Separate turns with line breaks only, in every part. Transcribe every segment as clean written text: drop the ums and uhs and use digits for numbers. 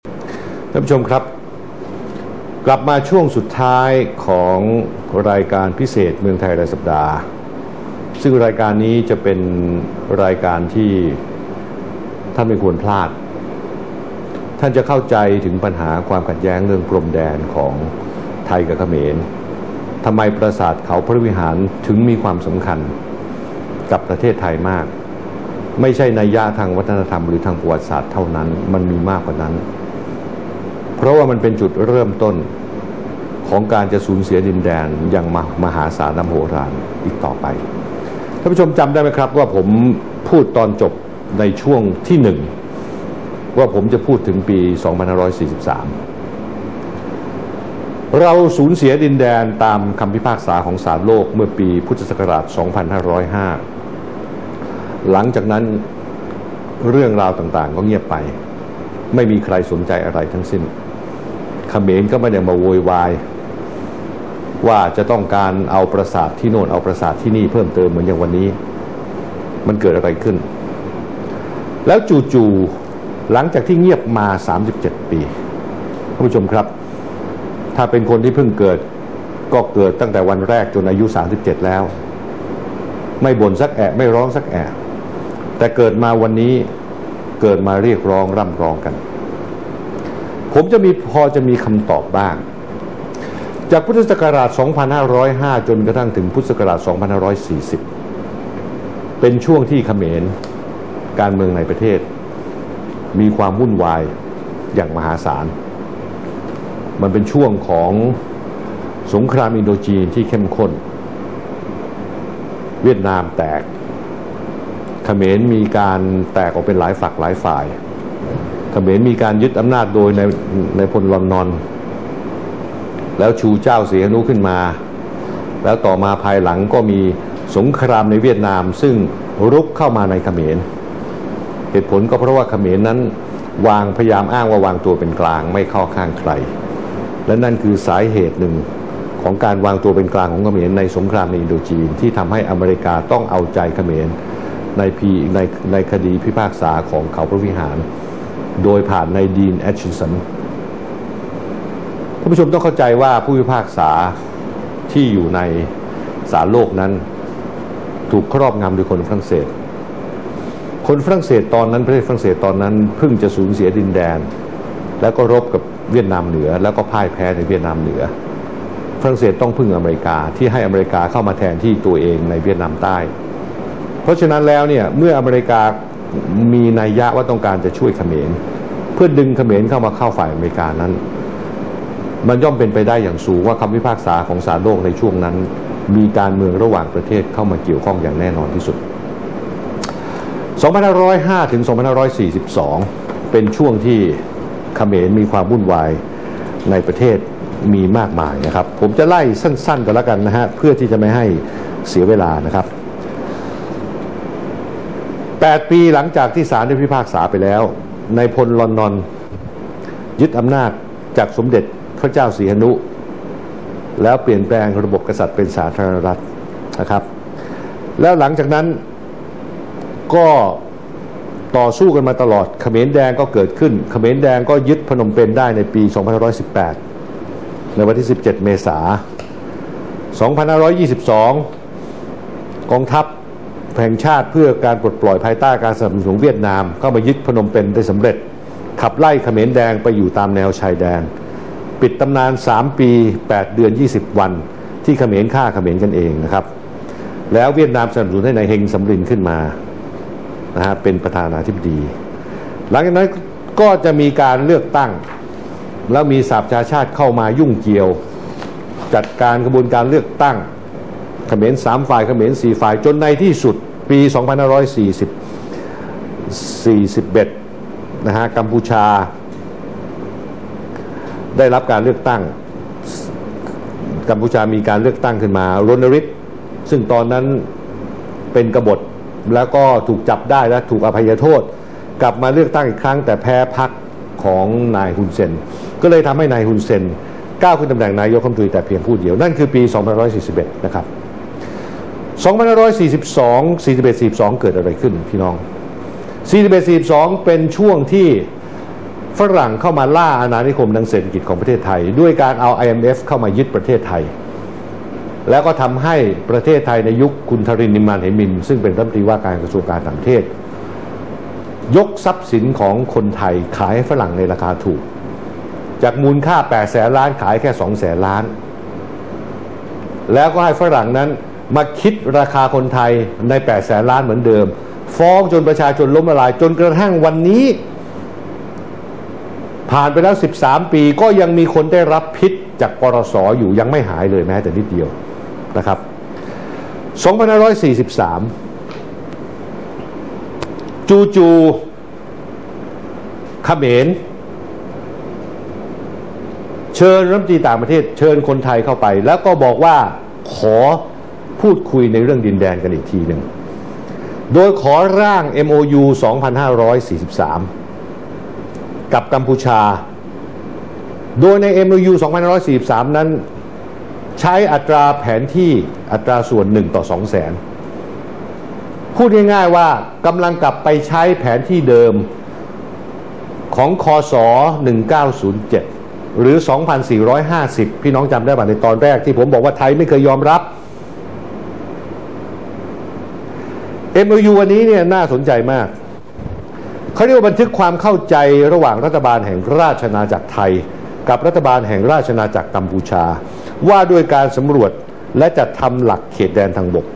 ท่านผู้ชมครับกลับมาช่วงสุดท้ายของรายการพิเศษเมืองไทยรายสัปดาห์ซึ่งรายการนี้จะเป็นรายการที่ท่านไม่ควรพลาดท่านจะเข้าใจถึงปัญหาความขัดแย้งเรื่องพรมแดนของไทยกับเขมรทำไมปราสาทเขาพระวิหารถึงมีความสำคัญกับประเทศไทยมากไม่ใช่นัยยะทางวัฒนธรรมหรือทางประวัติศาสตร์เท่านั้นมันมีมากกว่านั้นเพราะว่ามันเป็นจุดเริ่มต้นของการจะสูญเสียดินแดนอย่างมหาศาลมโหฬารอีกต่อไปท่านผู้ชมจำได้ไหมครับว่าผมพูดตอนจบในช่วงที่หนึ่งว่าผมจะพูดถึงปี 2543 เราสูญเสียดินแดนตามคำพิพากษาของศาลโลกเมื่อปีพุทธศักราช 2505 หลังจากนั้นเรื่องราวต่างๆก็เงียบไปไม่มีใครสนใจอะไรทั้งสิ้นเขมรก็ไม่ได้มาโวยวายว่าจะต้องการเอาปราสาทที่โน่นเอาปราสาทที่นี่เพิ่มเติมเหมือนอย่างวันนี้มันเกิดอะไรขึ้นแล้วจู่ๆหลังจากที่เงียบมา37 ปีท่านผู้ชมครับถ้าเป็นคนที่เพิ่งเกิดก็เกิดตั้งแต่วันแรกจนอายุ37แล้วไม่บ่นสักแอะไม่ร้องสักแอะแต่เกิดมาวันนี้เกิดมาเรียกร้องร่ำร้องกันผมพอจะมีคำตอบบ้างจากพุทธศักราช 2505 จนกระทั่งถึงพุทธศักราช 2540 เป็นช่วงที่เขมรการเมืองในประเทศมีความวุ่นวายอย่างมหาศาลมันเป็นช่วงของสงครามอินโดจีนที่เข้มข้นเวียดนามแตกเขมรมีการแตกออกเป็นหลายฝักหลายฝ่ายเขมรมีการยึดอำนาจโดยในพลลอนนอนแล้วชูเจ้าเสียหนุขึ้นมาแล้วต่อมาภายหลังก็มีสงครามในเวียดนามซึ่งรุกเข้ามาในเขมรเหตุผลก็เพราะว่าเขมรนั้นพยายามอ้างว่าวางตัวเป็นกลางไม่เข้าข้างใครและนั่นคือสาเหตุหนึ่งของการวางตัวเป็นกลางของเขมรในสงครามในอินโดจีนที่ทำให้อเมริกาต้องเอาใจเขมรในคดีพิพากษาของเขาพระวิหารโดยผ่านในดีนแอชชินสันท่านผู้ชมต้องเข้าใจว่าผู้พิพากษาที่อยู่ในศาลโลกนั้นถูกครอบงำโดยคนฝรั่งเศสคนฝรั่งเศสตอนนั้นประเทศฝรั่งเศสตอนนั้นเพิ่งจะสูญเสียดินแดนแล้วก็รบกับเวียดนามเหนือแล้วก็พ่ายแพ้ในเวียดนามเหนือฝรั่งเศสต้องพึ่งอเมริกาที่ให้อเมริกาเข้ามาแทนที่ตัวเองในเวียดนามใต้เพราะฉะนั้นแล้วเนี่ยเมื่ออเมริกามีนัยยะว่าต้องการจะช่วยเขมรเพื่อดึงเขมรเข้ามาเข้าฝ่ายอเมริกานั้นมันย่อมเป็นไปได้อย่างสูงว่าคำพิพากษาของศาลโลกในช่วงนั้นมีการเมืองระหว่างประเทศเข้ามาเกี่ยวข้องอย่างแน่นอนที่สุด 2505 ถึง 2542 เป็นช่วงที่เขมรมีความวุ่นวายในประเทศมีมากมายนะครับผมจะไล่สั้นๆกันแล้วกันนะฮะเพื่อที่จะไม่ให้เสียเวลานะครับ8 ปีหลังจากที่ศาลได้พิพากษาไปแล้วนายพลลอนนอนยึดอำนาจจากสมเด็จพระเจ้าสีหนุแล้วเปลี่ยนแปลงระบบกษัตริย์เป็นสาธารณรัฐนะครับแล้วหลังจากนั้นก็ต่อสู้กันมาตลอดเขมรแดงก็เกิดขึ้นเขมรแดงก็ยึดพนมเปญได้ในปี 2518 ในวันที่ 17 เมษายน 2522 กองทัพแห่งชาติเพื่อการปลดปล่อยภายใต้การสนับสนุนของเวียดนามเข้ามายึดพนมเปญได้สำเร็จขับไล่เขมรแดงไปอยู่ตามแนวชายแดนปิดตำนาน3 ปี 8 เดือน 20 วันที่เขมรฆ่าเขมรกันเองนะครับแล้วเวียดนามสนับสนุนให้นายเฮงสำรินขึ้นมานะฮะเป็นประธานาธิบดีหลังจากนั้นก็จะมีการเลือกตั้งแล้วมีสหประชาชาติเข้ามายุ่งเกี่ยวจัดการกระบวนการเลือกตั้งเขมร3 ฝ่ายเขมร4 ฝ่ายจนในที่สุดปี 2541 นะฮะกัมพูชาได้รับการเลือกตั้งกัมพูชามีการเลือกตั้งขึ้นมารณฤทธิ์ซึ่งตอนนั้นเป็นกบฏแล้วก็ถูกจับได้และถูกอภัยโทษกลับมาเลือกตั้งอีกครั้งแต่แพ้พรรคของนายฮุนเซนก็เลยทำให้นายฮุนเซนก้าวขึ้นตำแหน่งนายกรัฐมนตรีแต่เพียงผู้เดียวนั่นคือปี 2541 นะครับ 2542 41 42 เกิดอะไรขึ้นพี่น้อง 41 42 เป็นช่วงที่ฝรั่งเข้ามาล่าอาณานิคมทางเศรษฐกิจของประเทศไทยด้วยการเอา IMF เข้ามายึดประเทศไทยแล้วก็ทำให้ประเทศไทยในยุคคุณธรินทร์ นิมมานเหมินซึ่งเป็นรัฐมนตรีว่าการกระทรวงการต่างประเทศยกทรัพย์สินของคนไทยขายให้ฝรั่งในราคาถูกจากมูลค่า8 แสนล้านขายแค่2 แสนล้านแล้วก็ให้ฝรั่งนั้นมาคิดราคาคนไทยใน8 แสนล้านเหมือนเดิมฟ้องจนประชาชนล้มละลายจนกระทั่งวันนี้ผ่านไปแล้ว13 ปีก็ยังมีคนได้รับพิษจากปรส.อยู่ยังไม่หายเลยแม้แต่นิดเดียวนะครับ2543จู่ๆเขมรเชิญรัฐมนตรีต่างประเทศเชิญคนไทยเข้าไปแล้วก็บอกว่าขอพูดคุยในเรื่องดินแดนกันอีกทีหนึ่งโดยขอร่าง MOU 2543 กับกัมพูชาโดยใน MOU 2543 นั้นใช้อัตราแผนที่อัตราส่วน1 ต่อ 2 แสนพูดง่ายๆว่ากำลังกลับไปใช้แผนที่เดิมของคศ1907หรือ 2450 พี่น้องจำได้ป่ะในตอนแรกที่ผมบอกว่าไทยไม่เคยยอมรับ MOU วันนี้เนี่ยน่าสนใจมากเขาเรียกว่าบันทึกความเข้าใจระหว่างรัฐบาลแห่งราชอาณาจักรไทยกับรัฐบาลแห่งราชอาณาจักรกัมพูชาว่าด้วยการสำรวจและจัดทำหลักเขตแดนทางบก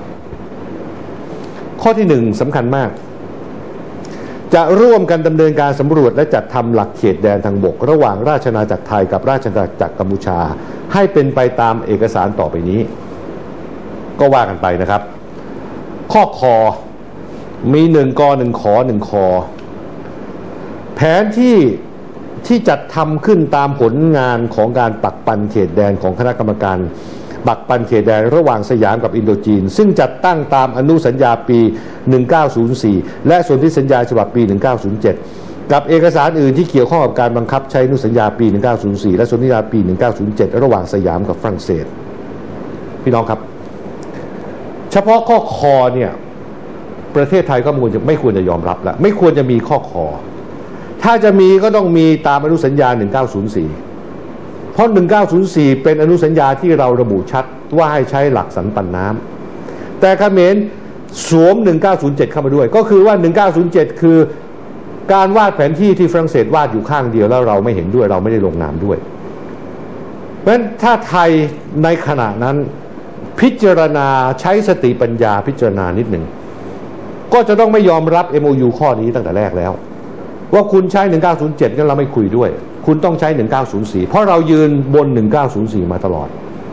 ข้อที่1สำคัญมากจะร่วมกันดำเนินการสำรวจและจัดทำหลักเขตแดนทางบกระหว่างราชอาณาจักรไทยกับราชอาณาจักรกัมพูชาให้เป็นไปตามเอกสารต่อไปนี้ก็ว่ากันไปนะครับข้อคอมี1 ก 1 ข 1 คอแผนที่จัดทำขึ้นตามผลงานของการปักปันเขตแดนของคณะกรรมการปักปันเขตแดนระหว่างสยามกับอินโดจีนซึ่งจัดตั้งตามอนุสัญญาปี 1904 และสนธิสัญญาฉบับปี 1907 กับเอกสารอื่นที่เกี่ยวข้องกับการบังคับใช้อนุสัญญาปี 1904 และสนธิสัญญาปี 1907 ระหว่างสยามกับฝรั่งเศสพี่น้องครับเฉพาะข้อคอเนี่ยประเทศไทยก็ไม่ควรจะยอมรับแล้วไม่ควรจะมีข้อคอถ้าจะมีก็ต้องมีตามอนุสัญญา 1904 เพราะ 1904 เป็นอนุสัญญาที่เราระบุชัดว่าให้ใช้หลักสันปันน้ำแต่เขมรสวม 1907 เข้ามาด้วยก็คือว่า 1907 คือการวาดแผนที่ที่ฝรั่งเศสวาดอยู่ข้างเดียวแล้วเราไม่เห็นด้วยเราไม่ได้ลงนามด้วยเพราะฉะนั้นถ้าไทยในขณะนั้นพิจารณาใช้สติปัญญาพิจารณานิดหนึ่งก็จะต้องไม่ยอมรับ MOU ข้อนี้ตั้งแต่แรกแล้วว่าคุณใช้ 1907 งั้นเราไม่คุยด้วยคุณต้องใช้ 1904 เพราะเรายืนบน 1904 มาตลอด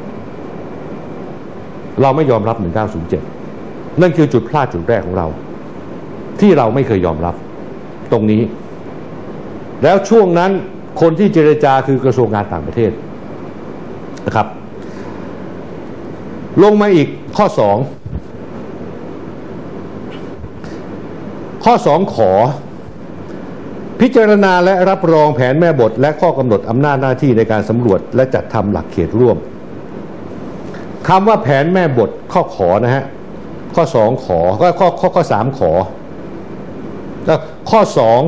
เราไม่ยอมรับ 1907 นั่นคือจุดพลาดจุดแรกของเราที่เราไม่เคยยอมรับตรงนี้แล้วช่วงนั้นคนที่เจรจาคือกระทรวงการต่างประเทศนะครับลงมาอีกข้อ 2ขอพิจารณาและรับรองแผนแม่บทและข้อกำหนดอำนาจหน้าที่ในการสำรวจและจัดทำหลักเขตร่วมคำว่าแผนแม่บทข้อขอนะฮะข้อ2ขอข้อ3ขอแล้วข้อ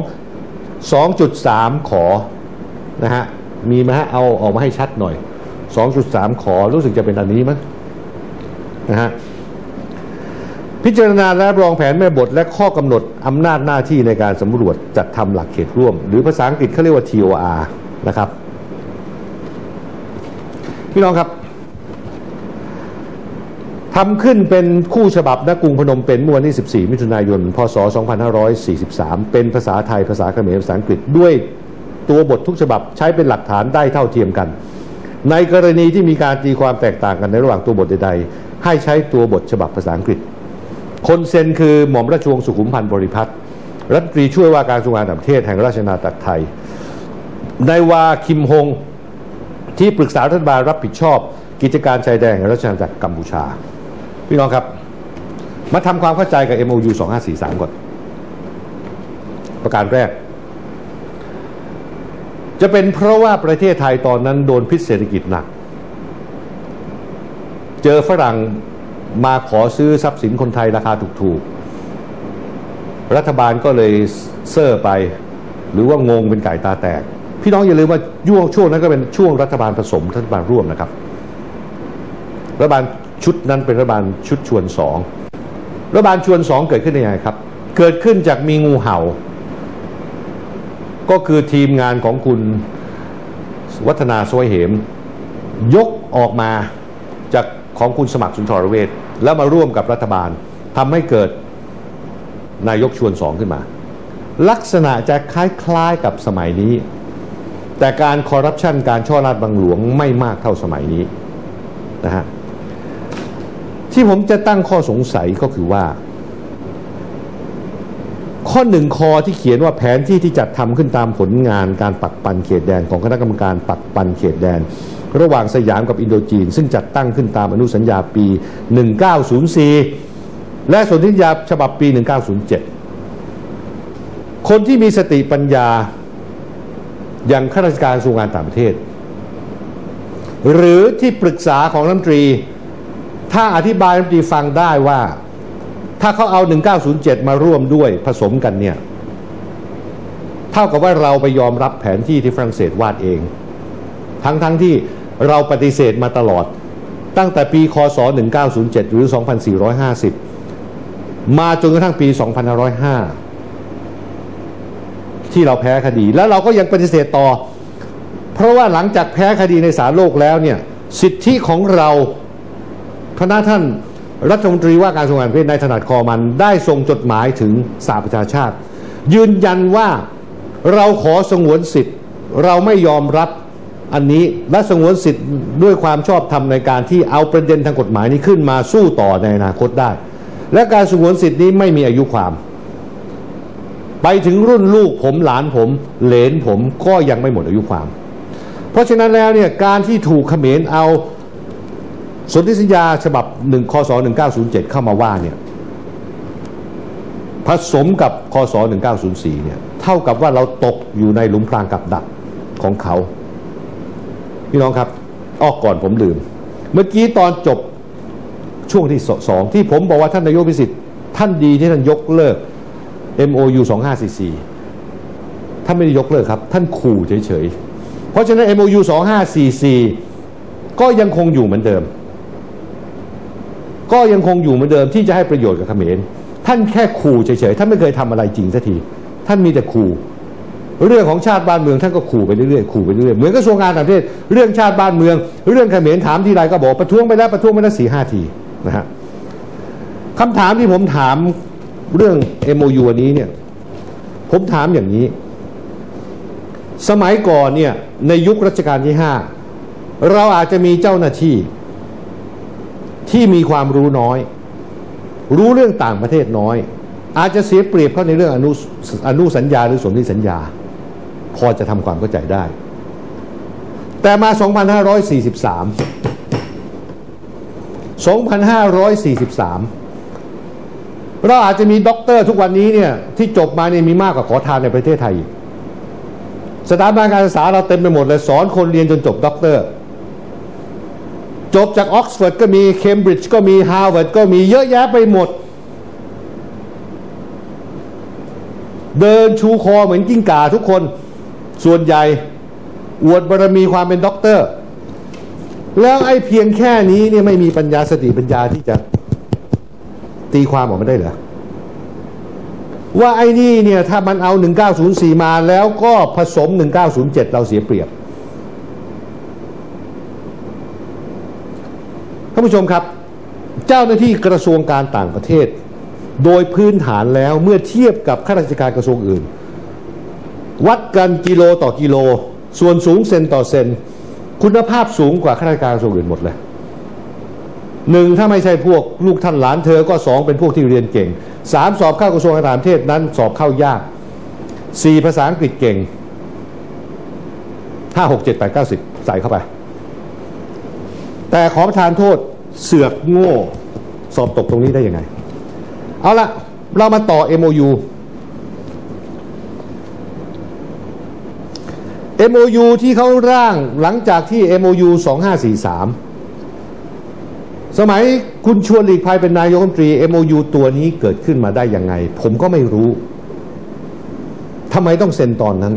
2.3 ขอนะฮะมีไหมฮะเอาออกมาให้ชัดหน่อย 2.3 ขอรู้สึกจะเป็นอันนี้มั้งนะฮะพิจารณาและรับรองแผนแม่บทและข้อกำหนดอำนาจหน้าที่ในการสำรวจจัดทำหลักเขตร่วมหรือภาษาอังกฤษเขาเรียกว่า TOR นะครับพี่น้องครับทำขึ้นเป็นคู่ฉบับณกรุงพนมเปญเมื่อวันที่ 14 มิถุนายน พ.ศ. 2543 เป็นภาษาไทยภาษาเขมรภาษาอังกฤษด้วยตัวบททุกฉบับใช้เป็นหลักฐานได้เท่าเทียมกันในกรณีที่มีการตีความแตกต่างกันในระหว่างตัวบทใดๆให้ใช้ตัวบทฉบับภาษาอังกฤษคนเซ็นคือหม่อมราชวงศ์สุขุมพันธ์บริพัตรรัฐมนตรีช่วยว่าการกระทรวงการต่างประเทศแห่งราชอาณาจักรไทยนายวาคิมฮงที่ปรึกษารัฐบาลรับผิดชอบกิจการชายแดนแห่งราชอาณาจักรกัมพูชาพี่น้องครับมาทำความเข้าใจกับ MOU 2543 ก่อนประการแรกจะเป็นเพราะว่าประเทศไทยตอนนั้นโดนพิษเศรษฐกิจหนักเจอฝรั่งมาขอซื้อทรัพย์สินคนไทยราคาถูกๆรัฐบาลก็เลยเซ่อไปหรือว่างงเป็นไก่ตาแตกพี่น้องอย่าลืมว่าช่วงนั้นก็เป็นช่วงรัฐบาลผสมรัฐบาลร่วมนะครับรัฐบาลชุดนั้นเป็นรัฐบาลชุดชวนสองรัฐบาลชวนสองเกิดขึ้นได้ยังไงครับเกิดขึ้นจากมีงูเห่าก็คือทีมงานของคุณวัฒนาสวยเหมยกออกมาจากของคุณสมัครสุนทรเวชแล้วมาร่วมกับรัฐบาลทำให้เกิดนายกชวนสองขึ้นมาลักษณะจะคล้ายๆกับสมัยนี้แต่การคอร์รัปชันการช่อราชบังหลวงไม่มากเท่าสมัยนี้นะฮะที่ผมจะตั้งข้อสงสัยก็คือว่าข้อหนึ่งคอที่เขียนว่าแผนที่ที่จัดทำขึ้นตามผลงานการปักปันเขตแดนของคณะกรรมการปักปันเขตแดนระหว่างสยามกับอินโดจีนซึ่งจัดตั้งขึ้นตามอนุสัญญาปี 1904 และสนธิสัญญาฉบับปี 1907 คนที่มีสติปัญญาอย่างข้าราชการกระทรวงการต่างประเทศหรือที่ปรึกษาของรัฐมนตรีถ้าอธิบายรัฐมนตรีฟังได้ว่าถ้าเขาเอา 1907 มาร่วมด้วยผสมกันเนี่ยเท่ากับว่าเราไปยอมรับแผนที่ที่ฝรั่งเศสวาดเองทั้งที่เราปฏิเสธมาตลอดตั้งแต่ปีคศ 1907 หรือ 2450 มาจนกระทั่งปี 2505 ที่เราแพ้คดีแล้วเราก็ยังปฏิเสธต่อเพราะว่าหลังจากแพ้คดีในศาลโลกแล้วเนี่ยสิทธิของเราคณะท่านรัฐมนตรีว่าการกระทรวงการต่างประเทศนายถนัดคอมันได้ส่งจดหมายถึงสหประชาชาติยืนยันว่าเราขอสงวนสิทธิ์เราไม่ยอมรับอันนี้และสงวนสิทธิ์ด้วยความชอบธรรมในการที่เอาประเด็นทางกฎหมายนี้ขึ้นมาสู้ต่อในอนาคตได้และการสงวนสิทธิ์นี้ไม่มีอายุความไปถึงรุ่นลูกผมหลานผมเหลนผมก็ยังไม่หมดอายุความเพราะฉะนั้นแล้วเนี่ยการที่ถูกเขมรเอาสนธิสัญญาฉบับ1 คศ 1907 เข้ามาว่าเนี่ยผสมกับคศ 1904 เนี่ยเท่ากับว่าเราตกอยู่ในหลุมพรางกับดักของเขาพี่น้องครับก่อนผมลืมเมื่อกี้ตอนจบช่วงที่2ที่ผมบอกว่าท่านนายกพิสิทธิ์ท่านดีที่ท่านยกเลิก MOU 2544ท่านไม่ได้ยกเลิกครับท่านขู่เฉยๆเพราะฉะนั้น MOU 2544ก็ยังคงอยู่เหมือนเดิมที่จะให้ประโยชน์กับเขมรท่านแค่ขู่เฉยๆท่านไม่เคยทำอะไรจริงสักทีท่านมีแต่ขู่เรื่องของชาติบ้านเมืองท่านก็ขู่ไปเรื่อยๆเหมือนกระทรวงการต่างประเทศเรื่องชาติบ้านเมืองเรื่องเขมรถามทีไรก็บอกประท้วงไปแล้ว 4-5 ทีนะฮะคำถามที่ผมถามเรื่อง MOU อันนี้เนี่ยผมถามอย่างนี้สมัยก่อนเนี่ยในยุครัชกาลที่5เราอาจจะมีเจ้าหน้าที่ที่มีความรู้น้อยรู้เรื่องต่างประเทศน้อยอาจจะเสียเปรียบเขาในเรื่องอนุสัญญาหรือสนธิสัญญาพอจะทำความเข้าใจได้แต่มา 2543 เราอาจจะมีด็อกเตอร์ทุกวันนี้เนี่ยที่จบมาเนี่ยมีมากกว่าขอทานในประเทศไทยสถาบันการศึกษาเราเต็มไปหมดเลยสอนคนเรียนจนจบด็อกเตอร์จบจากออกซฟอร์ดก็มีเคมบริดจ์ก็มีฮาร์วาร์ดก็มีเยอะแยะไปหมดเดินชูคอเหมือนกิ้งก่าทุกคนส่วนใหญ่อวดบารมีความเป็นด็อกเตอร์แล้วไอ้เพียงแค่นี้เนี่ยไม่มีปัญญาสติปัญญาที่จะตีความออกมาได้เหรอว่าไอ้นี่เนี่ยถ้ามันเอา1904มาแล้วก็ผสม1907เราเสียเปรียบท่านผู้ชมครับเจ้าหน้าที่กระทรวงการต่างประเทศโดยพื้นฐานแล้วเมื่อเทียบกับข้าราชการกระทรวงอื่นวัดกันกิโลต่อกิโลส่วนสูงเซนต่อเซนคุณภาพสูงกว่าข้าราชการกระทรวงอื่นหมดเลย1ถ้าไม่ใช่พวกลูกท่านหลานเธอก็2เป็นพวกที่เรียนเก่ง3สอบเข้ากระทรวงการต่างประเทศนั้นสอบเข้ายาก4ภาษาอังกฤษเก่ง5 6 7 8 9 10ใส่เข้าไปแต่ขอประทานโทษเสือกโง่สอบตกตรงนี้ได้ยังไงเอาละเรามาต่อ MOU ที่เขาร่างหลังจากที่ MOU 2543สมัยคุณชวนหลีกภัยเป็นนายกรัฐมนตรี MOU ตัวนี้เกิดขึ้นมาได้ยังไงผมก็ไม่รู้ทำไมต้องเซ็นตอนนั้น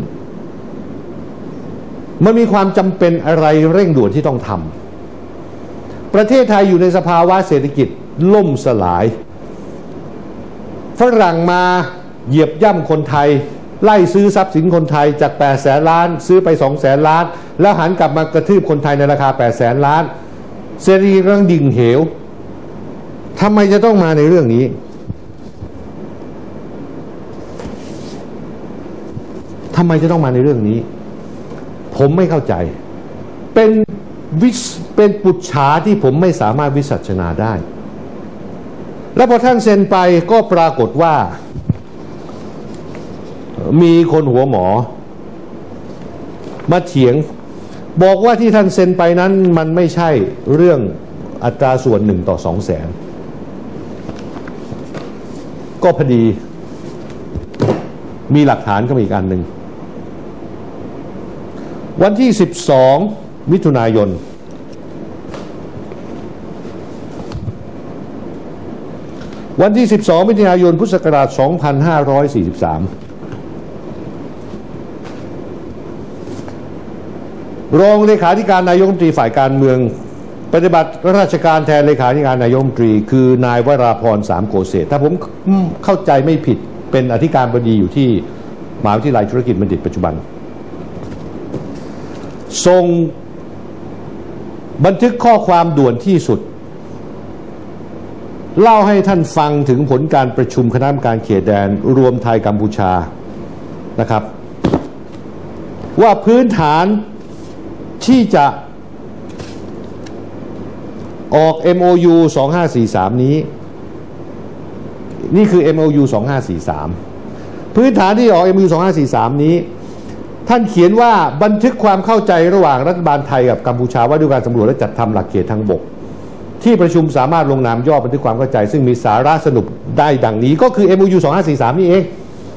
มันมีความจำเป็นอะไรเร่งด่วนที่ต้องทำประเทศไทยอยู่ในสภาวะเศรษฐกิจล่มสลายฝรั่งมาเหยียบย่ำคนไทยไล่ซื้อทรัพย์สินคนไทยจาก8 แสนล้านซื้อไป2 แสนล้านแล้วหันกลับมากระทืบคนไทยในราคา8 แสนล้านเศรษฐกิจกำลังดิ่งเหวทำไมจะต้องมาในเรื่องนี้ทำไมจะต้องมาในเรื่องนี้ผมไม่เข้าใจเป็นปุจฉาที่ผมไม่สามารถวิสัชนาได้แล้วพอท่านเซ็นไปก็ปรากฏว่ามีคนหัวหมอมาเถียงบอกว่าที่ท่านเซ็นไปนั้นมันไม่ใช่เรื่องอัตราส่วน1 ต่อ 2 แสนก็พอดีมีหลักฐานก็มีอีกอันหนึ่งวันที่12 มิถุนายนวันที่12 มิถุนายนพุทธศักราช 2543รองเลขาธิการนายกรัฐมนตรีฝ่ายการเมืองปฏิบัติราชการแทนเลขาธิการนายกรัฐมนตรีคือนายวราพรสามโกเศษถ้าผมเข้าใจไม่ผิดเป็นอธิการบดีอยู่ที่มหาวิทยาลัยธุรกิจบัณฑิตปัจจุบันส่งบันทึกข้อความด่วนที่สุดเล่าให้ท่านฟังถึงผลการประชุมคณะกรรมการเขตแดนรวมไทยกัมพูชานะครับว่าพื้นฐานที่จะออก MOU 2543นี้นี่คือ MOU 2543พื้นฐานที่ออก MOU 2543นี้ท่านเขียนว่าบันทึกความเข้าใจระหว่างรัฐบาลไทยกับกัมพูชาว่าด้วยการสำรวจและจัดทำหลักเขตทางบกที่ประชุมสามารถลงนามย่อบันทึกความเข้าใจซึ่งมีสาระสรุปได้ดังนี้ก็คือ MOU 2543นี่เอง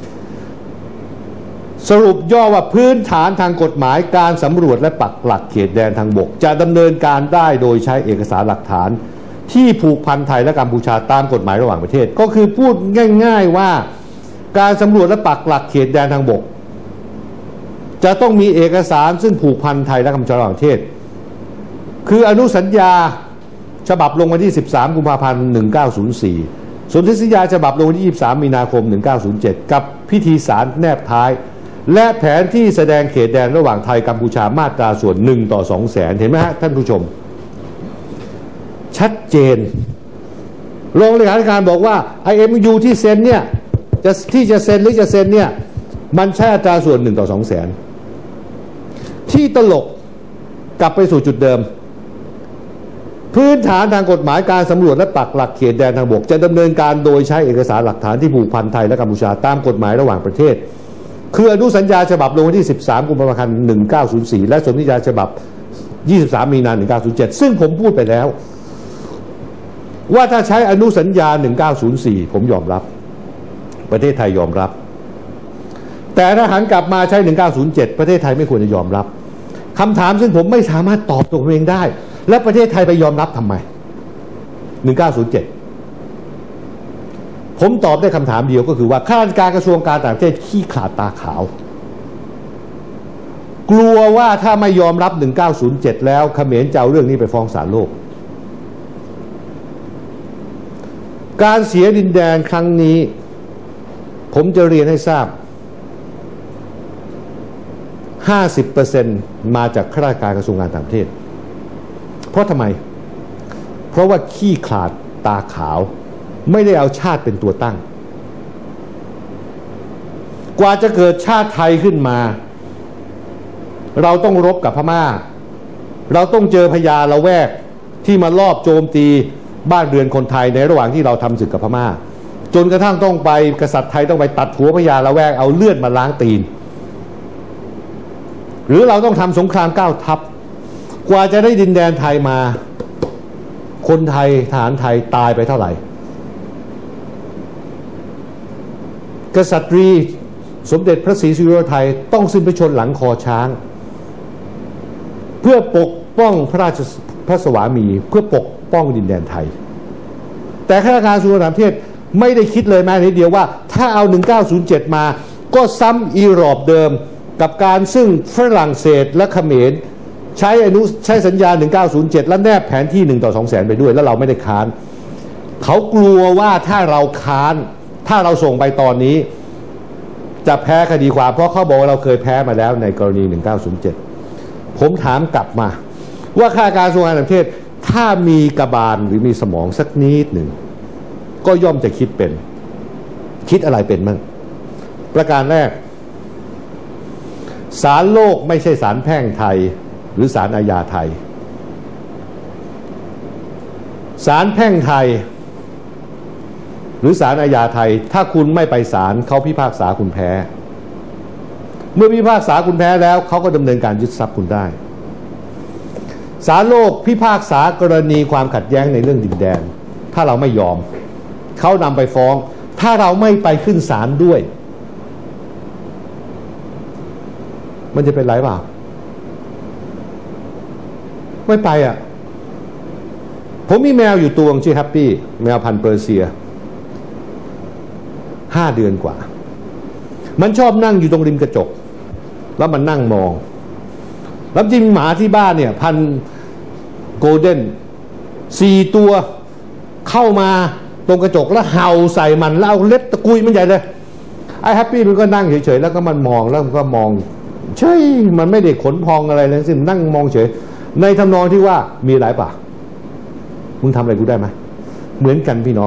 สรุปย่อว่าพื้นฐานทางกฎหมายการสำรวจและปักหลักเขตแดนทางบกจะดำเนินการได้โดยใช้เอกสารหลักฐานที่ผูกพันไทยและกัมพูชาตามกฎหมายระหว่างประเทศก็คือพูดง่ายๆว่าการสำรวจและปักหลักเขตแดนทางบกจะต้องมีเอกสารซึ่งผูกพันไทยและกัมพูชาระหว่างประเทศคืออนุสัญญาฉบับลงวันที่13 กุมภาพันธ์ 1904สนธิสัญญาฉบับลงวันที่23 มีนาคม 1907กับพิธีสารแนบท้ายและแผนที่แสดงเขตแดนระหว่างไทยกัมพูชามาตราส่วน1 ต่อ 2 แสนเห็นไหมฮะท่านผู้ชมชัดเจนรองเลขาธิการบอกว่า IMU ที่เซ็นเนี่ยที่จะเซ็นหรือจะเซ็นเนี่ยมันใช้อัตราส่วน1 ต่อ 2 แสนที่ตลกกลับไปสู่จุดเดิมพื้นฐานทางกฎหมายการสำรวจและปักหลักเขตแดนทางบกจะดำเนินการโดยใช้เอกสารหลักฐานที่ผูกพันไทยและกัมพูชาตามกฎหมายระหว่างประเทศคืออนุสัญญาฉบับลงวันที่13 กุมภาพันธ์ 1904และสนธิสัญญาฉบับ23 มีนาคม 1907ซึ่งผมพูดไปแล้วว่าถ้าใช้อนุสัญญา1904ผมยอมรับประเทศไทยยอมรับแต่ถ้าหันกลับมาใช้1907ประเทศไทยไม่ควรจะยอมรับคำถามซึ่งผมไม่สามารถตอบตัวเองได้และประเทศไทยไปยอมรับทำไม1907ผมตอบได้คำถามเดียวก็คือว่าข้าราชการกระทรวงการต่างประเทศขี้ขลาดตาขาวกลัวว่าถ้าไม่ยอมรับ1907แล้วเขมรจะเอาเรื่องนี้ไปฟ้องศาลโลกการเสียดินแดนครั้งนี้ผมจะเรียนให้ทราบ 50% มาจากข้าราชการกระทรวงการต่างประเทศเพราะทำไมเพราะว่าขี้ขลาดตาขาวไม่ได้เอาชาติเป็นตัวตั้งกว่าจะเกิดชาติไทยขึ้นมาเราต้องรบกับพม่าเราต้องเจอพญาละแวกที่มาลอบโจมตีบ้านเรือนคนไทยในระหว่างที่เราทำศึกกับพม่าจนกระทั่งต้องไปกษัตริย์ไทยต้องไปตัดหัวพญาละแวกเอาเลือดมาล้างตีนหรือเราต้องทำสงคราม9 ทัพกว่าจะได้ดินแดนไทยมาคนไทยทหารไทยตายไปเท่าไหร่กษัตริย์สมเด็จพระศรีสุริโยไทยต้องสิ้นพระชนม์หลังคอช้างเพื่อปกป้องพระสวามีเพื่อปกป้องดินแดนไทยแต่ข้าราชการกระทรวงต่างประเทศไม่ได้คิดเลยแม้นิดเดียวว่าถ้าเอา1907มาก็ซ้ำอีรอบเดิมกับการซึ่งฝรั่งเศสและเขมรใช้สัญญา 1907 และแนบแผนที่1 ต่อ 200,000 ไปด้วยแล้วเราไม่ได้ค้านเขากลัวว่าถ้าเราค้านถ้าเราส่งไปตอนนี้จะแพ้คดีความเพราะเขาบอกว่าเราเคยแพ้มาแล้วในกรณี 1907 ผมถามกลับมาว่าข้าราชการกระทรวงการต่างประเทศถ้ามีกระบาลหรือมีสมองสักนิดหนึ่งก็ย่อมจะคิดเป็นคิดอะไรเป็นมั่งประการแรกศาลโลกไม่ใช่ศาลแพ่งไทยหรือศาลอาญาไทยศาลแพ่งไทยหรือศาลอาญาไทยถ้าคุณไม่ไปศาลเขาพิพากษาคุณแพ้เมื่อพิพากษาคุณแพ้แล้วเขาก็ดำเนินการยึดทรัพย์คุณได้ศาลโลกพิพากษากรณีความขัดแย้งในเรื่องดินแดนถ้าเราไม่ยอมเขานำไปฟ้องถ้าเราไม่ไปขึ้นศาลด้วยมันจะเป็นไรเปล่าไม่ไปอ่ะผมมีแมวอยู่ตัวชื่อแฮปปี้แมวพันธุ์เปอร์เซีย5 เดือนกว่ามันชอบนั่งอยู่ตรงริมกระจกแล้วมันนั่งมองแล้วจริงหมาที่บ้านเนี่ยพันโกลเด้น4 ตัวเข้ามาตรงกระจกแล้วเห่าใส่มันแล้วเอาเล็บตะกุยมันใหญ่เลยไอ้แฮปปี้มันก็นั่งเฉยๆแล้วก็มันมองแล้วมันก็มองเฉยมันไม่ได้ขนพองอะไรเลยสินั่งมองเฉยในทำนองที่ว่ามีหลายป่ะมึงทำอะไรกูได้ไหมเหมือนกันพี่น้อง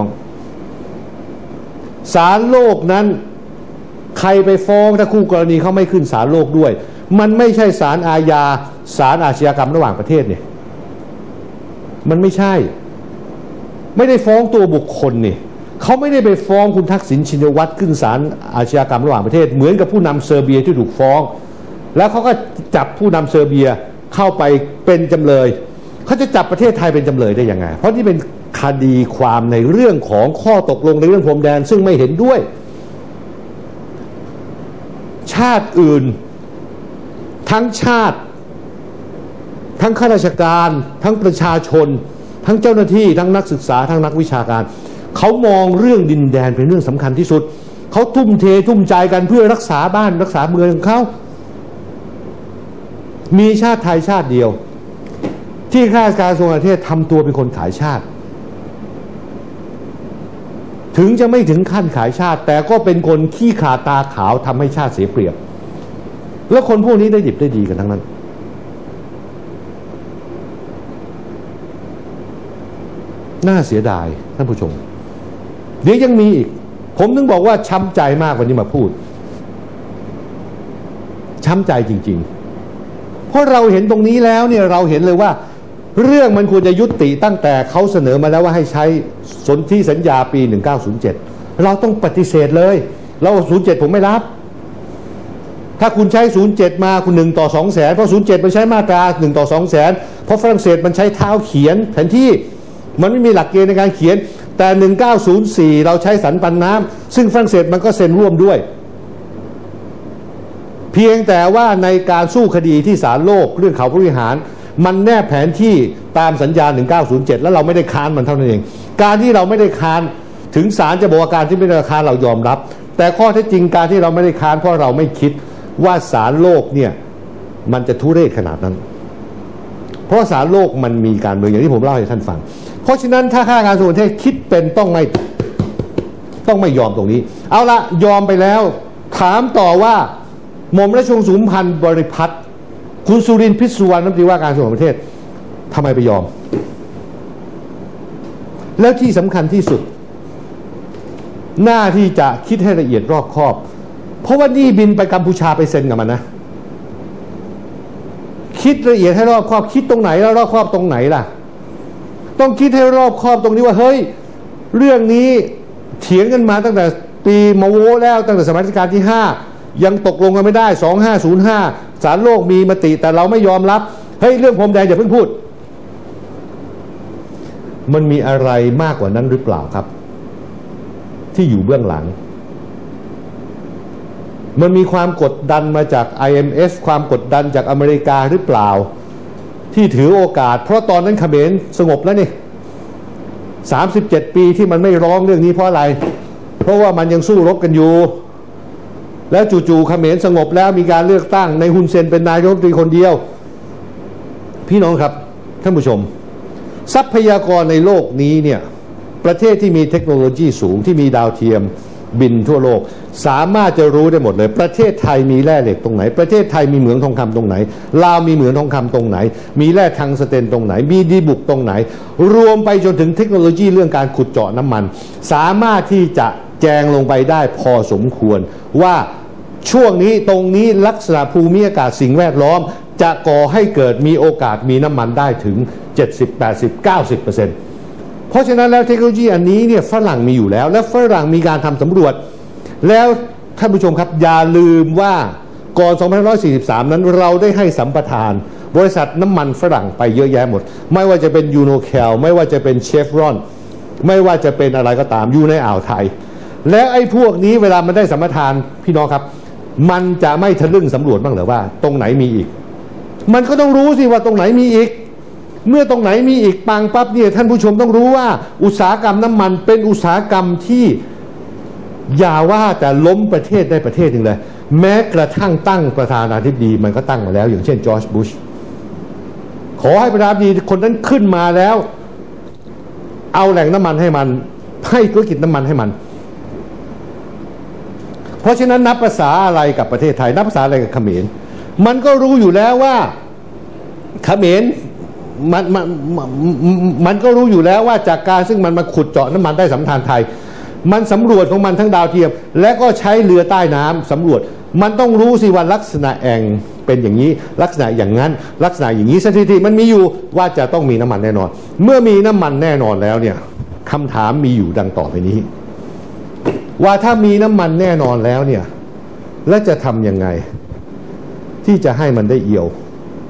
ศาลโลกนั้นใครไปฟ้องถ้าคู่กรณีเขาไม่ขึ้นศาลโลกด้วยมันไม่ใช่ศาลอาญาศาลอาชญากรรมระหว่างประเทศเนี่ยมันไม่ใช่ไม่ได้ฟ้องตัวบุคคลนี่เขาไม่ได้ไปฟ้องคุณทักษิณชินวัตรขึ้นศาลอาชญากรรมระหว่างประเทศเหมือนกับผู้นำเซอร์เบียที่ถูกฟ้องแล้วเขาก็จับผู้นำเซอร์เบียเข้าไปเป็นจำเลยเขาจะจับประเทศไทยเป็นจำเลยได้ยังไงเพราะนี่เป็นคดีความในเรื่องของข้อตกลงในเรื่องพรมแดนซึ่งไม่เห็นด้วยชาติอื่นทั้งชาติทั้งข้าราชการทั้งประชาชนทั้งเจ้าหน้าที่ทั้งนักศึกษาทั้งนักวิชาการเขามองเรื่องดินแดนเป็นเรื่องสำคัญที่สุดเขาทุ่มเททุ่มใจกันเพื่อรักษาบ้านรักษาเมืองของเขามีชาติไทยชาติเดียวที่ข้าราชการกระทรวงต่างประเทศทำตัวเป็นคนขายชาติถึงจะไม่ถึงขั้นขายชาติแต่ก็เป็นคนขี้ขลาดตาขาวทำให้ชาติเสียเปรียบแล้วคนพวกนี้ได้ดิบได้ดีกันทั้งนั้นน่าเสียดายท่านผู้ชมเดี๋ยวยังมีอีกผมถึงบอกว่าช้ำใจมากวันนี้มาพูดช้ำใจจริงๆเพราะเราเห็นตรงนี้แล้วเนี่ยเราเห็นเลยว่าเรื่องมันควรจะยุติตั้งแต่เขาเสนอมาแล้วว่าให้ใช้สนธิสัญญาปี 1907เราต้องปฏิเสธเลยเรา07ผมไม่รับถ้าคุณใช้07มาคุณ1 ต่อ 200,000เพราะ07มันใช้มาตรา1 ต่อ 200,000เพราะฝรั่งเศสมันใช้เท้าเขียนแผนที่มันไม่มีหลักเกณฑ์ในการเขียนแต่1904เราใช้สันปันน้ำซึ่งฝรั่งเศสมันก็เซ็นร่วมด้วยเพียงแต่ว่าในการสู้คดีที่ศาลโลกเรื่องเขาผู้บริหารมันแนบแผนที่ตามสัญญา 1907แล้วเราไม่ได้ค้านมันเท่านั้นเองการที่เราไม่ได้ค้านถึงศาลจะบอกว่าการที่ไม่ได้ค้านเรายอมรับแต่ข้อเท็จจริงการที่เราไม่ได้ค้านเพราะเราไม่คิดว่าศาลโลกเนี่ยมันจะทุเรศขนาดนั้นเพราะศาลโลกมันมีการเมืองอย่างที่ผมเล่าให้ท่านฟังเพราะฉะนั้นถ้าข้าราชการกระทรวงต่างประเทศคิดเป็นต้องไม่ยอมตรงนี้เอาละยอมไปแล้วถามต่อว่าหม่อมราชวงศ์สุขุมพันธ์บริพัตรคุณสุรินทร์พิศสุวรรณรัฐมนตรีว่าการกระทรวงต่างประเทศทำไมไปยอมแล้วที่สำคัญที่สุดหน้าที่จะคิดให้ละเอียดรอบคอบเพราะว่านี่บินไปกัมพูชาไปเซ็นกับมันนะคิดละเอียดให้รอบคอบคิดตรงไหนแล้วรอบคอบตรงไหนล่ะต้องคิดให้รอบคอบตรงนี้ว่าเฮ้ยเรื่องนี้เถียงกันมาตั้งแต่ปีมาโวแล้วตั้งแต่สมัยรัชกาลที่5ยังตกลงกันไม่ได้2505ศาลโลกมีมติแต่เราไม่ยอมรับเฮ้ยเรื่องพรมแดนอย่าเพิ่งพูดมันมีอะไรมากกว่านั้นหรือเปล่าครับที่อยู่เบื้องหลังมันมีความกดดันมาจาก IMF ความกดดันจากอเมริกาหรือเปล่าที่ถือโอกาสเพราะตอนนั้นเขมรสงบแล้วนี่37 ปีที่มันไม่ร้องเรื่องนี้เพราะอะไรเพราะว่ามันยังสู้รบกันอยู่แล้วจู่ๆเขมรสงบแล้วมีการเลือกตั้งในฮุนเซนเป็นนายกรัฐมนตรีคนเดียวพี่น้องครับท่านผู้ชมทรัพยากรในโลกนี้เนี่ยประเทศที่มีเทคโนโลยีสูงที่มีดาวเทียมบินทั่วโลกสามารถจะรู้ได้หมดเลยประเทศไทยมีแร่เหล็กตรงไหนประเทศไทยมีเหมืองทองคำตรงไหนลาวมีเหมืองทองคำตรงไหนมีแร่ทังสเตนตรงไหนมีดีบุกตรงไหนรวมไปจนถึงเทคโนโลยีเรื่องการขุดเจาะน้ำมันสามารถที่จะแจงลงไปได้พอสมควรว่าช่วงนี้ตรงนี้ลักษณะภูมิอากาศสิ่งแวดล้อมจะก่อให้เกิดมีโอกาสมีน้ำมันได้ถึง 70, 80, 90%เพราะฉะนั้นแล้วเทคโนโลยีอันนี้เนี่ยฝรั่งมีอยู่แล้วและฝรั่งมีการทำสำรวจแล้วท่านผู้ชมครับอย่าลืมว่าก่อน 2543 นั้นเราได้ให้สัมปทานบริษัทน้ำมันฝรั่งไปเยอะแยะหมดไม่ว่าจะเป็นยูโนแคลไม่ว่าจะเป็นเชฟรอนไม่ว่าจะเป็นอะไรก็ตามอยู่ในอ่าวไทยแล้วไอ้พวกนี้เวลามันได้สัมปทานพี่น้องครับมันจะไม่ทะลึ่งสำรวจบ้างหรือว่าตรงไหนมีอีกมันก็ต้องรู้สิว่าตรงไหนมีอีกเมื่อตรงไหนมีอีกปังปั๊บเนี่ยท่านผู้ชมต้องรู้ว่าอุตสาหกรรมน้ำมันเป็นอุตสาหกรรมที่อย่าว่าแต่ล้มประเทศได้ประเทศหนึ่งเลยแม้กระทั่งตั้งประธานาธิบดีมันก็ตั้งมาแล้วอย่างเช่นจอร์จบุชขอให้ประธานาธิบดีคนนั้นขึ้นมาแล้วเอาแหล่งน้ำมันให้มันให้ธุรกิจน้ำมันให้มันเพราะฉะนั้นนับภาษาอะไรกับประเทศไทยนับภาษาอะไรกับเขมรมันก็รู้อยู่แล้วว่าเขมรมันก็รู้อยู่แล้วว่าจากการซึ่งมันมาขุดเจาะน้ำมันได้สัมปทานไทยมันสำรวจของมันทั้งดาวเทียมและก็ใช้เรือใต้น้ำสำรวจมันต้องรู้สิว่าลักษณะแอ่งเป็นอย่างนี้ลักษณะอย่างนั้นลักษณะอย่างนี้สถิติมันมีอยู่ว่าจะต้องมีน้ำมันแน่นอนเมื่อมีน้ำมันแน่นอนแล้วเนี่ยคำถามมีอยู่ดังต่อไปนี้ว่าถ้ามีน้ำมันแน่นอนแล้วเนี่ยแล้วจะทำยังไงที่จะให้มันได้เอี่ยว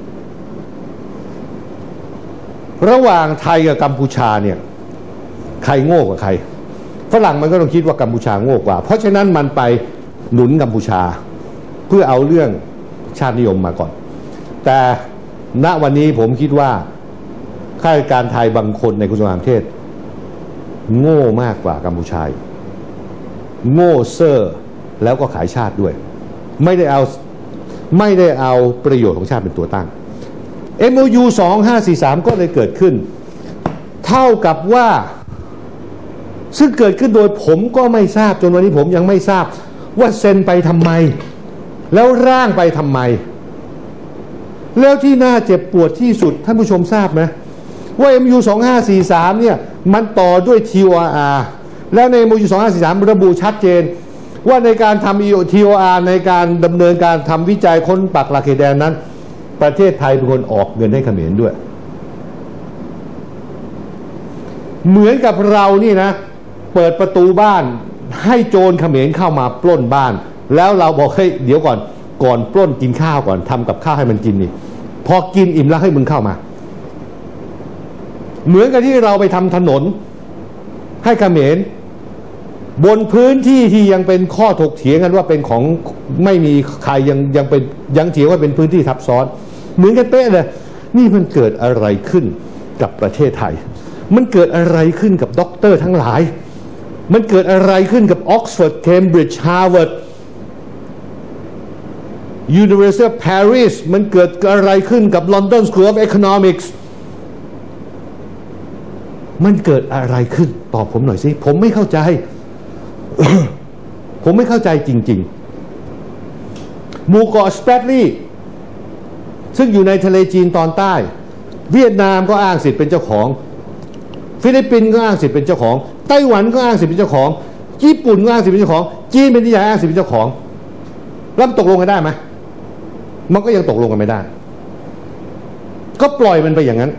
ระหว่างไทยกับกัมพูชาเนี่ยใครโง่กว่าใครฝรั่งมันก็ต้องคิดว่ากัมพูชาโง่กว่าเพราะฉะนั้นมันไปหนุนกัมพูชาเพื่อเอาเรื่องชาตินิยมมาก่อนแต่ณวันนี้ผมคิดว่าข้าราชการไทยบางคนในกระทรวงต่างประเทศโง่มากกว่ากัมพูชาโง่เซ่อแล้วก็ขายชาติด้วยไม่ได้เอาประโยชน์ของชาติเป็นตัวตั้ง MOU 2543 ก็เลยเกิดขึ้นเท่ากับว่าซึ่งเกิดขึ้นโดยผมก็ไม่ทราบจนวันนี้ผมยังไม่ทราบว่าเซ็นไปทำไมแล้วร่างไปทำไมแล้วที่น่าเจ็บปวดที่สุดท่านผู้ชมทราบไหมว่า MOU 2543 เนี่ยมันต่อด้วย TOR แล้วใน MOU 2543 ระบุชัดเจนว่าในการทำ TOR ในการดำเนินการทำวิจัยค้นปักหลักเขตแดนนั้นประเทศไทยเป็นคนออกเงินให้เขมรด้วยเหมือนกับเรานี่นะเปิดประตูบ้านให้โจรเขมรเข้ามาปล้นบ้านแล้วเราบอกให้เดี๋ยวก่อนปล้นกินข้าวก่อนทำกับข้าวให้มันกินนี่พอกินอิ่มแล้วให้มึงเข้ามาเหมือนกับที่เราไปทำถนนให้เขมรบนพื้นที่ที่ยังเป็นข้อถกเถียงกันว่าเป็นของไม่มีใครยังเถียงว่าเป็นพื้นที่ทับซ้อนเหมือนกันเป๊ะเลยนี่มันเกิดอะไรขึ้นกับประเทศไทยมันเกิดอะไรขึ้นกับด็อกเตอร์ทั้งหลายมันเกิดอะไรขึ้นกับ Oxford Cambridge Harvard University of Paris มันเกิดอะไรขึ้นกับ London School of Economics มันเกิดอะไรขึ้นตอบผมหน่อยสิผมไม่เข้าใจ ผมไม่เข้าใจจริงๆหมู่เกาะสเปรดลีย์ซึ่งอยู่ในทะเลจีนตอนใต้เวียดนามก็อ้างสิทธิ์เป็นเจ้าของฟิลิปปินส์ก็อ้างสิทธิ์เป็นเจ้าของไต้หวันก็อ้างสิทธิ์เป็นเจ้าของญี่ปุ่นก็อ้างสิทธิ์เป็นเจ้าของจีนเป็นที่ใหญ่อ้างสิทธิ์เป็นเจ้าของแล้วตกลงกันได้ไหมมันก็ยังตกลงกันไม่ได้ก็ปล่อยมันไปอย่างนั้น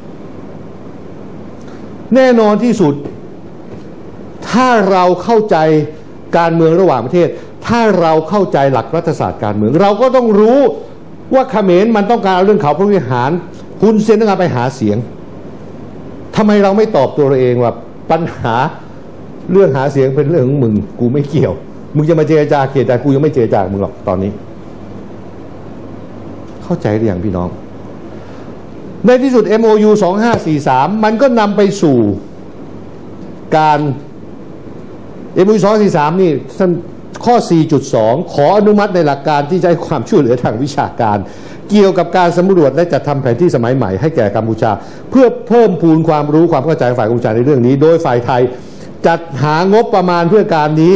แน่นอนที่สุดถ้าเราเข้าใจการเมืองระหว่างประเทศถ้าเราเข้าใจหลักรัฐศาสตร์การเมืองเราก็ต้องรู้ว่าเขมรมันต้องการเอาเรื่องเขาพระวิหารฮุนเซนต้องการไปหาเสียงทำไมเราไม่ตอบตัวเราเองว่าปัญหาเรื่องหาเสียงเป็นเรื่องของมึงกูไม่เกี่ยวมึงจะมาเจรจาเกลียดแต่กูยังไม่เจรจามึงหรอกตอนนี้เข้าใจหรือยังพี่น้องในที่สุด MOU 2543 มันก็นำไปสู่การ MOU 2543 นี่ท่านข้อ 4.2 ขออนุมัติในหลักการที่จะให้ความช่วยเหลือทางวิชาการเกี่ยวกับการสำรวจและจัดทำแผนที่สมัยใหม่ให้แก่กัมพูชาเพื่อเพิ่มพูนความรู้ความเข้าใจของฝ่ายกัมพูชาในเรื่องนี้โดยฝ่ายไทยจัดหางบประมาณเพื่อการนี้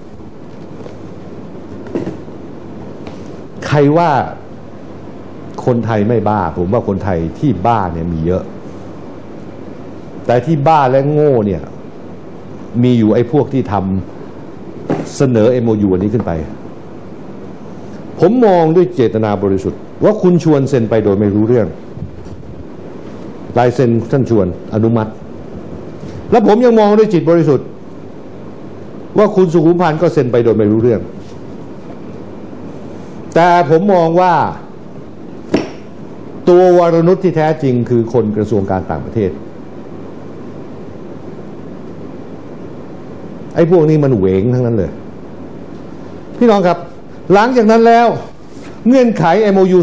ใครว่าคนไทยไม่บ้าผมว่าคนไทยที่บ้าเนี่ยมีเยอะแต่ที่บ้าและโง่เนี่ยมีอยู่ไอ้พวกที่ทำเสนอ MOU อันนี้ขึ้นไปผมมองด้วยเจตนาบริสุทธิ์ว่าคุณชวนเซ็นไปโดยไม่รู้เรื่องลายเซ็นท่านชวนอนุมัติแล้วผมยังมองด้วยจิตบริสุทธิ์ว่าคุณสุขุมพันธ์ก็เซ็นไปโดยไม่รู้เรื่องแต่ผมมองว่าตัววรนุชที่แท้จริงคือคนกระทรวงการต่างประเทศไอ้พวกนี้มันเหวงทั้งนั้นเลยพี่น้องครับหลังจากนั้นแล้วเงื่อนไข MOU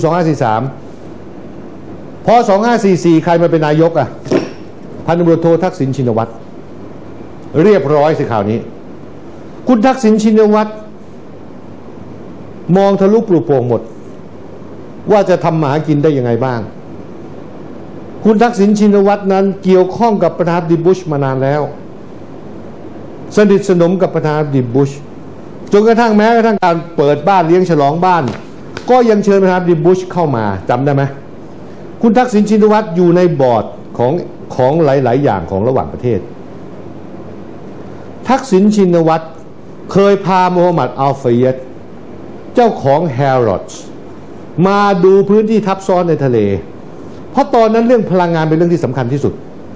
2543พอ2544ใครมาเป็นนายกพันตำรวจโททักษิณชินวัตรเรียบร้อยสิข่าวนี้คุณทักษิณชินวัตรมองทะลุปลุกโปร่งหมดว่าจะทำหมากินได้ยังไงบ้างคุณทักษิณชินวัตรนั้นเกี่ยวข้องกับประธานาธิบดีบุชมานานแล้วสนิทสนมกับประธานาธิบดีบุชจนกระทั่งแม้กระทั่งการเปิดบ้านเลี้ยงฉลองบ้านก็ยังเชิญประธานาธิบดีบุชเข้ามาจำได้ไหมคุณทักษิณชินวัตรอยู่ในบอร์ดของหลายๆอย่างของระหว่างประเทศทักษิณชินวัตรเคยพาโมฮัมหมัดอัลฟาเยตเจ้าของแฮร์รอดส์มาดูพื้นที่ทับซ้อนในทะเลเพราะตอนนั้นเรื่องพลังงานเป็นเรื่องที่สำคัญที่สุด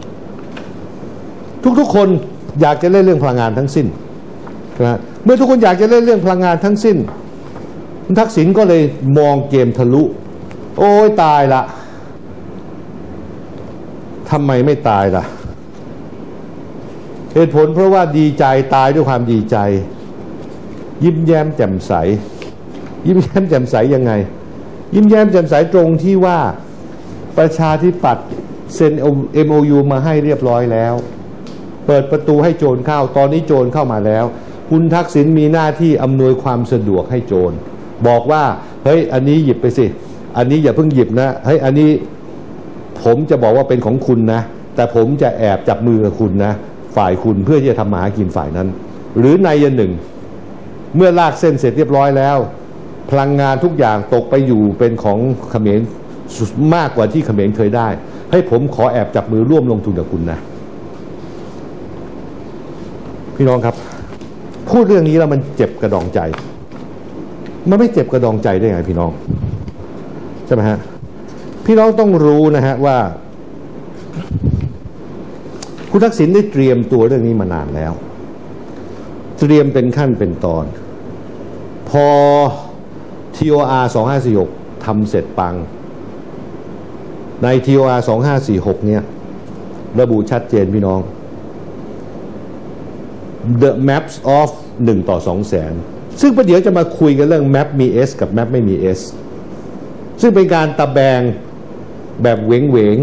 ทุกๆคนอยากจะเล่นเรื่องพลังงานทั้งสิ้นนะเมื่อทุกคนอยากจะเล่นเรื่องพลังงานทั้งสิ้นคุณทักษิณก็เลยมองเกมทะลุโอ้ยตายละทำไมไม่ตายล่ะเหตุผลเพราะว่าดีใจตายด้วยความดีใจยิ้มแย้มแจ่มใสยิ้มแย้มแจ่มใสยังไงยิ้มแย้มแจ่มใสตรงที่ว่าประชาธิปัตย์เซ็น MOU มาให้เรียบร้อยแล้วเปิดประตูให้โจรเข้าตอนนี้โจรเข้ามาแล้วคุณทักษิณมีหน้าที่อำนวยความสะดวกให้โจรบอกว่าเฮ้ยอันนี้หยิบไปสิอันนี้อย่าเพิ่งหยิบนะเฮ้ยอันนี้ผมจะบอกว่าเป็นของคุณนะแต่ผมจะแอบจับมือกับคุณนะฝ่ายคุณเพื่อที่จะทำมาหากินฝ่ายนั้นหรือในยันหนึ่งเมื่อลากเส้นเสร็จเรียบร้อยแล้วพลังงานทุกอย่างตกไปอยู่เป็นของเขมรมากกว่าที่เขมรเคยได้ให้ผมขอแอบจับมือร่วมลงทุนกับคุณนะพี่น้องครับพูดเรื่องนี้แล้วมันเจ็บกระดองใจมันไม่เจ็บกระดองใจได้ไงพี่น้องใช่ไหมฮะพี่น้องต้องรู้นะฮะว่าคุณทักษิณได้เตรียมตัวเรื่องนี้มานานแล้วเตรียมเป็นขั้นเป็นตอนพอ TOR 2546ทำเสร็จปังใน TOR 2546เนี่ยระบุชัดเจนพี่น้อง The Maps of 1 ต่อ 200,000 ซึ่งประเดี๋ยวจะมาคุยกันเรื่อง Map มี S กับ Map ไม่มี S ซึ่งเป็นการตะแบงแบบเหวง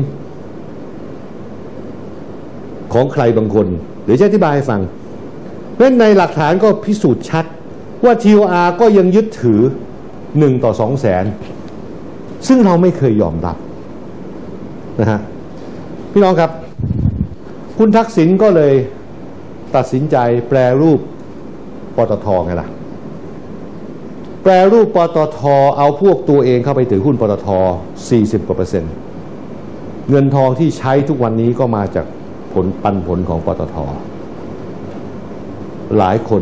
ๆของใครบางคนเดี๋ยวจะอธิบายให้ฟังเพราะในหลักฐานก็พิสูจน์ชัดว่า TOR ก็ยังยึดถือ1 ต่อ 200,000 ซึ่งเราไม่เคยยอมรับนะฮะพี่น้องครับคุณทักษิณก็เลยตัดสินใจแปรรูปปตท.ไงล่ะแปรรูปปตท.เอาพวกตัวเองเข้าไปถือหุ้นปตท. 40% กว่าเงินทองที่ใช้ทุกวันนี้ก็มาจากปันผลของปตท.หลายคน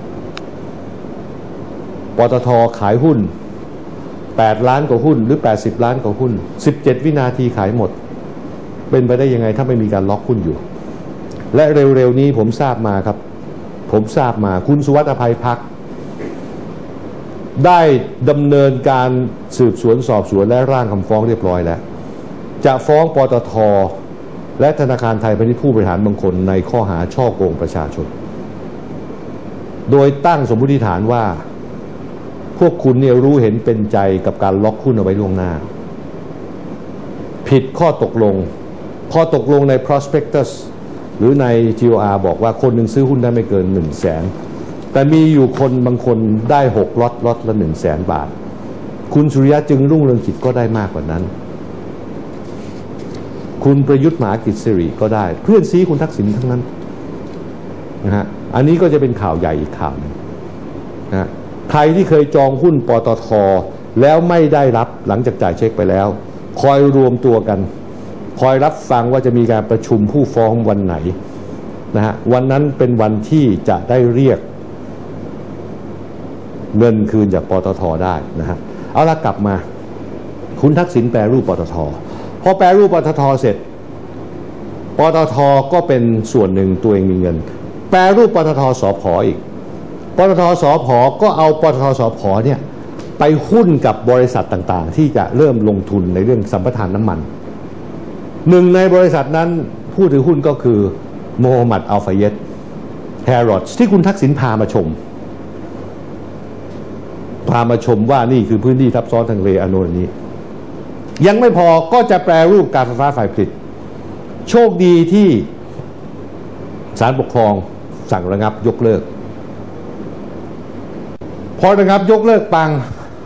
ปตท.ขายหุ้น8 ล้านกว่าหุ้นหรือ80 ล้านกว่าหุ้น17 วินาทีขายหมดเป็นไปได้ยังไงถ้าไม่มีการล็อกหุ้นอยู่และเร็วๆนี้ผมทราบมาครับผมทราบมาคุณสุวัสดิ์อภัยพักได้ดำเนินการสืบสวนสอบสวนและร่างคำฟ้องเรียบร้อยแล้วจะฟ้องปตท.และธนาคารไทยพาณิชย์ผู้บริหารบางคนในข้อหาฉ้อโกงประชาชนโดยตั้งสมมติฐานว่าพวกคุณเนี่ยรู้เห็นเป็นใจกับการล็อกหุ้นเอาไว้ล่วงหน้าผิดข้อตกลงใน prospectus หรือใน TOR บอกว่าคนหนึ่งซื้อหุ้นได้ไม่เกิน100,000 แต่มีอยู่คนบางคนได้6 ล็อตละ100,000 บาทคุณสุริยะจึงรุ่งเรืองกิจก็ได้มากกว่านั้นคุณประยุทธ์มหากิจสิริก็ได้เพื่อนซีคุณทักษิณทั้งนั้นนะฮะอันนี้ก็จะเป็นข่าวใหญ่อีกข่าวนึงนะใครที่เคยจองหุ้นปตท.แล้วไม่ได้รับหลังจากจ่ายเช็คไปแล้วคอยรวมตัวกันคอยรับฟังว่าจะมีการประชุมผู้ฟ้องวันไหนนะฮะวันนั้นเป็นวันที่จะได้เรียกเงินคืนจากปตท.ได้นะฮะเอาละกลับมาคุณทักษิณแปรรูปปตท.พอแปรรูปปตท.เสร็จปตท.ก็เป็นส่วนหนึ่งตัวเองมีเงินแปรรูปปตท.สผ.อีกปตท.สผ.ก็เอาปตท.สผ.เนี่ยไปหุ้นกับบริษัทต่างๆที่จะเริ่มลงทุนในเรื่องสัมปทานน้ำมันหนึ่งในบริษัทนั้นผู้ถือหุ้นก็คือโมฮัมหมัดอัลฟาเยตแฮร์รอดส์ที่คุณทักษิณพามาชมว่านี่คือพื้นที่ทับซ้อนทางทะเลอโนนนี้ยังไม่พอก็จะแปรรูปการไฟฟ้าฝ่ายผลิตโชคดีที่ศาลปกครองสั่งระงับยกเลิกพอระงับยกเลิกปัง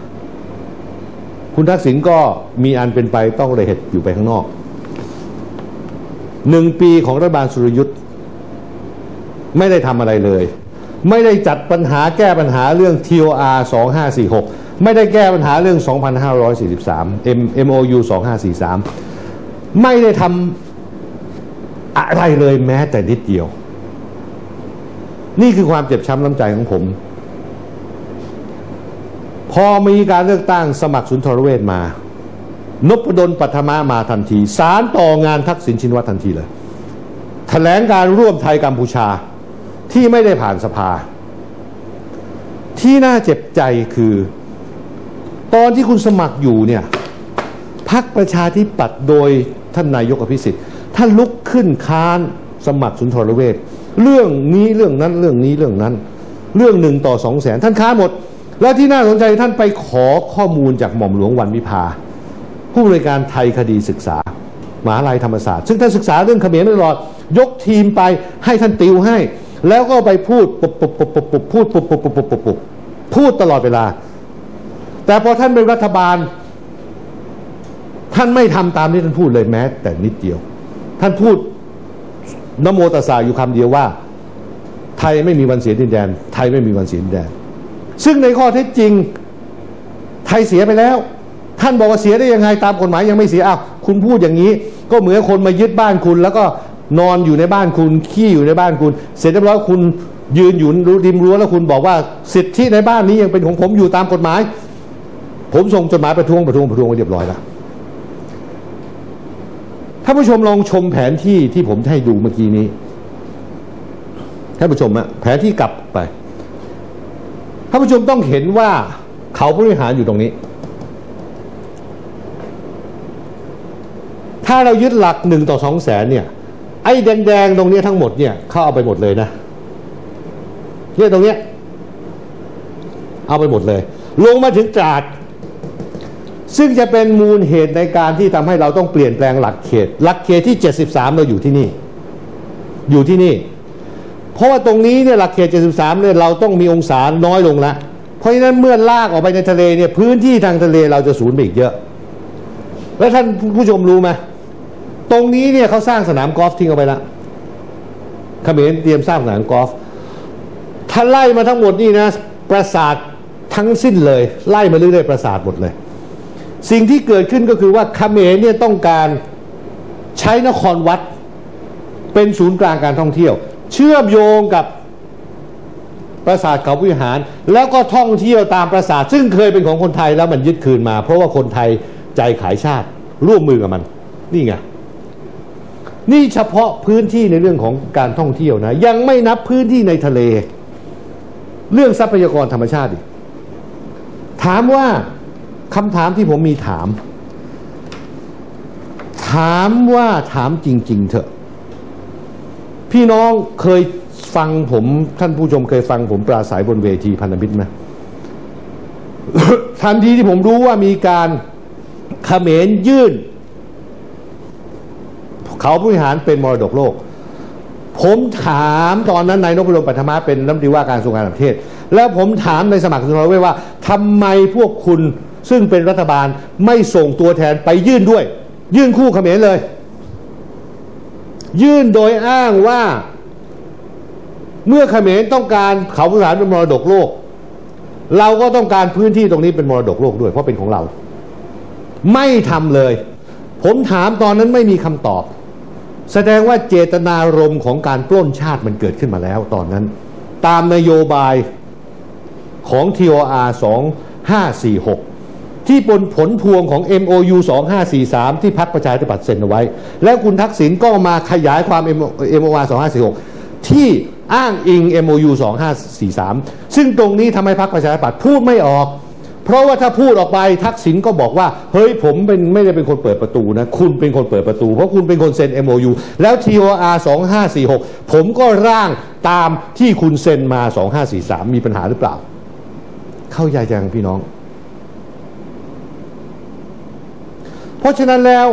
คุณทักษิณก็มีอันเป็นไปต้องเลยเหตุอยู่ไปข้างนอก1 ปีของรัฐบาลสุรยุทธ์ไม่ได้ทำอะไรเลยไม่ได้จัดปัญหาแก้ปัญหาเรื่อง TOR 2546ไม่ได้แก้ปัญหาเรื่อง2543 MOU 2543ไม่ได้ทำอะไรเลยแม้แต่นิดเดียวนี่คือความเจ็บช้ำน้ำใจของผมพอมีการเลือกตั้งสมัครสุนทรเวชมานพดลปัทมามาทันทีสารต่องานทักษิณชินวัตรทันทีเลยแถลงการร่วมไทยกัมพูชาที่ไม่ได้ผ่านสภาที่น่าเจ็บใจคือตอนที่คุณสมัครอยู่เนี่ยพรรคประชาธิปัตย์โดยท่านนายกอภิสิทธิ์ท่านลุกขึ้นค้านสมัครสุนทรเวชเรื่องนี้เรื่องนั้นเรื่องนี้เรื่องนั้นเรื่อง1 ต่อ 200,000ท่านค้านหมดแล้วที่น่าสนใจท่านไปขอข้อมูลจากหม่อมหลวงวันวิภาผู้บริการไทยคดีศึกษามหาวิทยาลัยธรรมศาสตร์ซึ่งท่านศึกษาเรื่องเขมรตลอดยกทีมไปให้ท่านติวให้แล้วก็ไปพูดพูดตลอดเวลาแต่พอท่านเป็นรัฐบาลท่านไม่ทำตามที่ท่านพูดเลยแม้แต่นิดเดียวท่านพูดนะโมตัสสะอยู่คำเดียวว่าไทยไม่มีวันเสียดินแดนไทยไม่มีวันเสียดินแดนซึ่งในข้อเท็จจริงไทยเสียไปแล้วท่านบอกว่าเสียได้ยังไงตามกฎหมายยังไม่เสียอ้าวคุณพูดอย่างนี้ก็เหมือนคนมายึดบ้านคุณแล้วก็นอนอยู่ในบ้านคุณขี้อยู่ในบ้านคุณเสร็จเรียบร้อยคุณยืนอยู่ริมรั้วแล้วคุณบอกว่าสิทธิในบ้านนี้ยังเป็นของผมอยู่ตามกฎหมายผมส่งจดหมายประท้วงไว้เรียบร้อยแล้วท่านผู้ชมลองชมแผนที่ที่ผมให้ดูเมื่อกี้นี้ท่านผู้ชมอะแผนที่กลับไปท่านผู้ชมต้องเห็นว่าเขาบริหารอยู่ตรงนี้ถ้าเรายึดหลัก1 ต่อ 200,000เนี่ยไอ้แดงๆตรงนี้ทั้งหมดเนี่ยเขาเอาไปหมดเลยนะเนี่ยตรงเนี้ยเอาไปหมดเลยลงมาถึงตราดซึ่งจะเป็นมูลเหตุในการที่ทำให้เราต้องเปลี่ยนแปลงหลักเขตที่73เราอยู่ที่นี่เพราะว่าตรงนี้เนี่ยหลักเขต73เนี่ยเราต้องมีองศาน้อยลงแล้วเพราะฉะนั้นเมื่อลากออกไปในทะเลเนี่ยพื้นที่ทางทะเลเราจะสูญไปอีกเยอะแล้วท่านผู้ชมรู้ไหมตรงนี้เนี่ยเขาสร้างสนามกอล์ฟทิ้งเอาไปแล้วเขมรเตรียมสร้างสนามกอล์ฟถ้าไล่มาทั้งหมดนี่นะปราสาททั้งสิ้นเลยไล่มาเรื่อยๆปราสาทหมดเลยสิ่งที่เกิดขึ้นก็คือว่าเขมรเนี่ยต้องการใช้นครวัดเป็นศูนย์กลางการท่องเที่ยวเชื่อมโยงกับปราสาทเขาวิหารแล้วก็ท่องเที่ยวตามปราสาทซึ่งเคยเป็นของคนไทยแล้วมันยึดคืนมาเพราะว่าคนไทยใจขายชาติร่วมมือกับมันนี่ไงนี่เฉพาะพื้นที่ในเรื่องของการท่องเที่ยวนะยังไม่นับพื้นที่ในทะเลเรื่องทรัพยากรธรรมชาติถามว่าคำถามที่ผมมีถามจริงๆเถอะพี่น้องเคยฟังผมท่านผู้ชมเคยฟังผมปราศัยบนเวทีพันธมิตรไหม ทันทีที่ผมรู้ว่ามีการเขมรยื่นเขาบริหารเป็นมรดกโลกผมถามตอนนั้นนายนพดลปัทมาเป็นรัฐมนตรีว่าการกระทรวงการต่างประเทศแล้วผมถามในสมัครสมาชิกว่าทำไมพวกคุณซึ่งเป็นรัฐบาลไม่ส่งตัวแทนไปยื่นด้วยยื่นคู่เขมรเลยยื่นโดยอ้างว่าเมื่อเขมรต้องการเขาภูฐานเป็นมรดกโลกเราก็ต้องการพื้นที่ตรงนี้เป็นมรดกโลกด้วยเพราะเป็นของเราไม่ทำเลยผมถามตอนนั้นไม่มีคำตอบแสดงว่าเจตนารมณ์ของการปล้นชาติมันเกิดขึ้นมาแล้วตอนนั้นตามนโยบายของ TOR 2546ที่เป็นผลพวงของ MOU 2543ที่พรรคประชาธิปัตย์เซ็นเอาไว้แล้วคุณทักษิณก็มาขยายความ MOR 2546ที่อ้างอิง MOU 2543ซึ่งตรงนี้ทำให้พรรคประชาธิปัตย์พูดไม่ออกเพราะว่าถ้าพูดออกไปทักษิณก็บอกว่าเฮ้ยผมไม่ได้เป็นคนเปิดประตูนะคุณเป็นคนเปิดประตูเพราะคุณเป็นคนเซ็น MOU แล้ว TOR 2546ผมก็ร่างตามที่คุณเซ็นมา2543มีปัญหาหรือเปล่าเข้าใจยังพี่น้องเพราะฉะนั้นแล้ว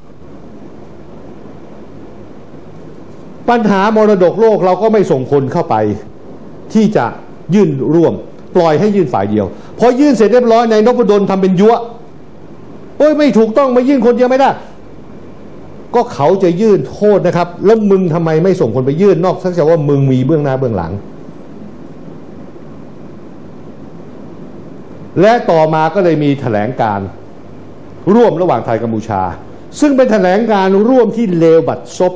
ปัญหามรดกโลกเราก็ไม่ส่งคนเข้าไปที่จะยื่นร่วมปล่อยให้ยื่นฝ่ายเดียวพอยื่นเสร็จเรียบร้อยในนพดลทำเป็นยั่วโอ้ยไม่ถูกต้องมายื่นคนเดียวไม่ได้ก็เขาจะยื่นโทษนะครับแล้วมึงทำไมไม่ส่งคนไปยื่นนอกจากว่ามึงมีเบื้องหน้าเบื้องหลังและต่อมาก็เลยมีแถลงการร่วมระหว่างไทยกัมพูชาซึ่งเป็นแถลงการร่วมที่เลวบัดซบ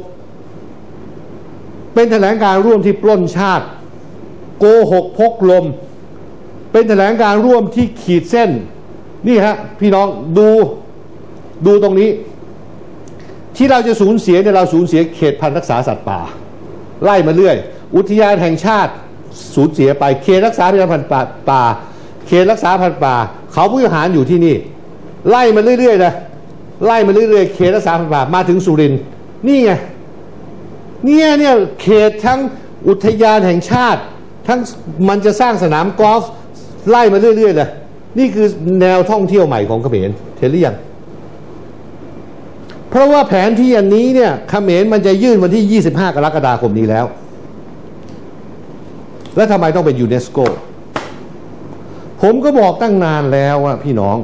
เป็นแถลงการร่วมที่ปล้นชาติโกหกพกลมเป็นแถลงการร่วมที่ขีดเส้นนี่ฮะพี่น้องดูตรงนี้ที่เราจะสูญเสียเนี่ยเราสูญเสียเขตพันธุ์รักษาสัตว์ป่าไล่มาเรื่อยอุทยานแห่งชาติสูญเสียไปเขตรักษาพันธุ์ป่าเขตรักษาพันธุ์ป่าเขาผู้บริหารอยู่ที่นี่ไล่มาเรื่อยๆนะไล่มาเรื่อยๆเขตรักษาพันธุ์ป่ามาถึงสุรินทร์นี่ไงเนี่ยเขตทั้งอุทยานแห่งชาติทั้งมันจะสร้างสนามกอล์ฟไล่มาเรื่อยๆเลยนี่คือแนวท่องเที่ยวใหม่ของเขมรเห็นหรือยังเพราะว่าแผนที่อันนี้เนี่ยเขมรมันจะยื่นวันที่25กรกฎาคมนี้แล้วแล้วทำไมต้องเป็นยูเนสโกผมก็บอกตั้งนานแล้วว่าพี่น้อง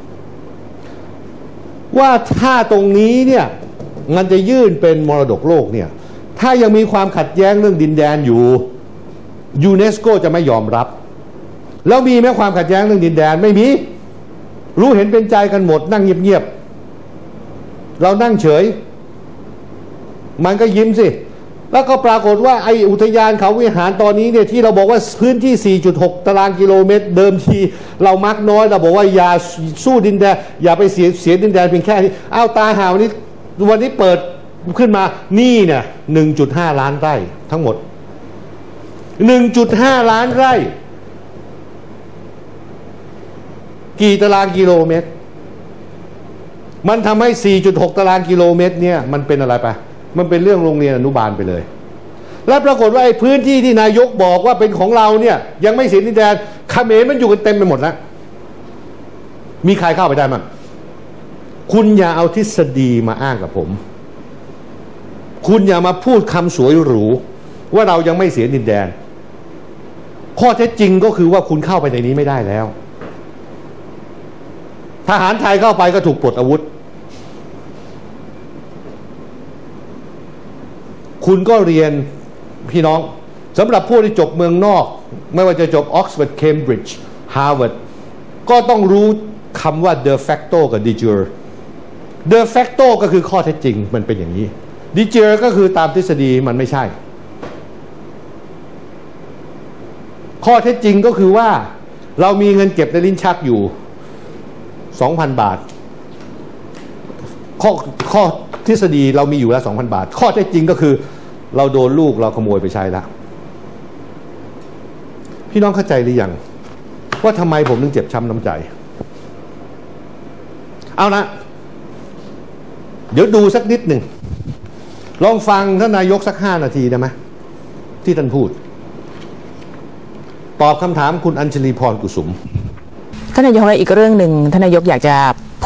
ว่าถ้าตรงนี้เนี่ยมันจะยื่นเป็นมรดกโลกเนี่ยถ้ายังมีความขัดแย้งเรื่องดินแดนอยู่ยูเนสโกจะไม่ยอมรับแล้วมีไหมความขัดแย้งเรื่องดินแดนไม่มีรู้เห็นเป็นใจกันหมดนั่งเงียบๆเรานั่งเฉยมันก็ยิ้มสิแล้วก็ปรากฏว่าไออุทยานเขาวิหารตอนนี้เนี่ยที่เราบอกว่าพื้นที่ 4.6 ตารางกิโลเมตรเดิมทีเรามักน้อยเราบอกว่าอย่าสู้ดินแดนอย่าไปเสียดินแดนเพียงแค่นี้อ้าวตายหาวันนี้เปิดขึ้นมานี่เนี่ย 1.5 ล้านไร่ทั้งหมด 1.5 ล้านไร่กี่ตารางกิโลเมตรมันทำให้ 4.6 ตารางกิโลเมตรเนี่ยมันเป็นอะไรไปมันเป็นเรื่องโรงเรียนอนุบาลไปเลยและปรากฏว่าไอ้พื้นที่ที่นายกบอกว่าเป็นของเราเนี่ยยังไม่เสียดินแดนเขมรมันอยู่กันเต็มไปหมดแล้วมีใครเข้าไปได้มั้งคุณอย่าเอาทฤษฎีมาอ้างกับผมคุณอย่ามาพูดคำสวยหรูว่าเรายังไม่เสียดินแดนข้อเท็จจริงก็คือว่าคุณเข้าไปในนี้ไม่ได้แล้วทหารไทยเข้าไปก็ถูกปลดอาวุธคุณก็เรียนพี่น้องสำหรับผู้ที่จบเมืองนอกไม่ว่าจะจบ Oxford Cambridge Harvard ก็ต้องรู้คำว่า de facto กับ de jure de facto ก็คือข้อเท็จจริงมันเป็นอย่างนี้ de jure ก็คือตามทฤษฎีมันไม่ใช่ข้อเท็จจริงก็คือว่าเรามีเงินเก็บในลิ้นชักอยู่ 2,000 บาทข้อทฤษฎีเรามีอยู่แล้ว 2,000 บาทข้อเท็จจริงก็คือเราโดนลูกเราขโมยไปใช้แล้วพี่น้องเข้าใจหรือยังว่าทำไมผมถึงเจ็บช้ำน้ำใจเอานะเดี๋ยวดูสักนิดหนึ่งลองฟังท่านนายกสัก5 นาทีได้ไหมที่ท่านพูดตอบคำถามคุณอัญชลีพรกุสุม
ท่านนายกอีกเรื่องหนึ่งท่านนายกอยากจะ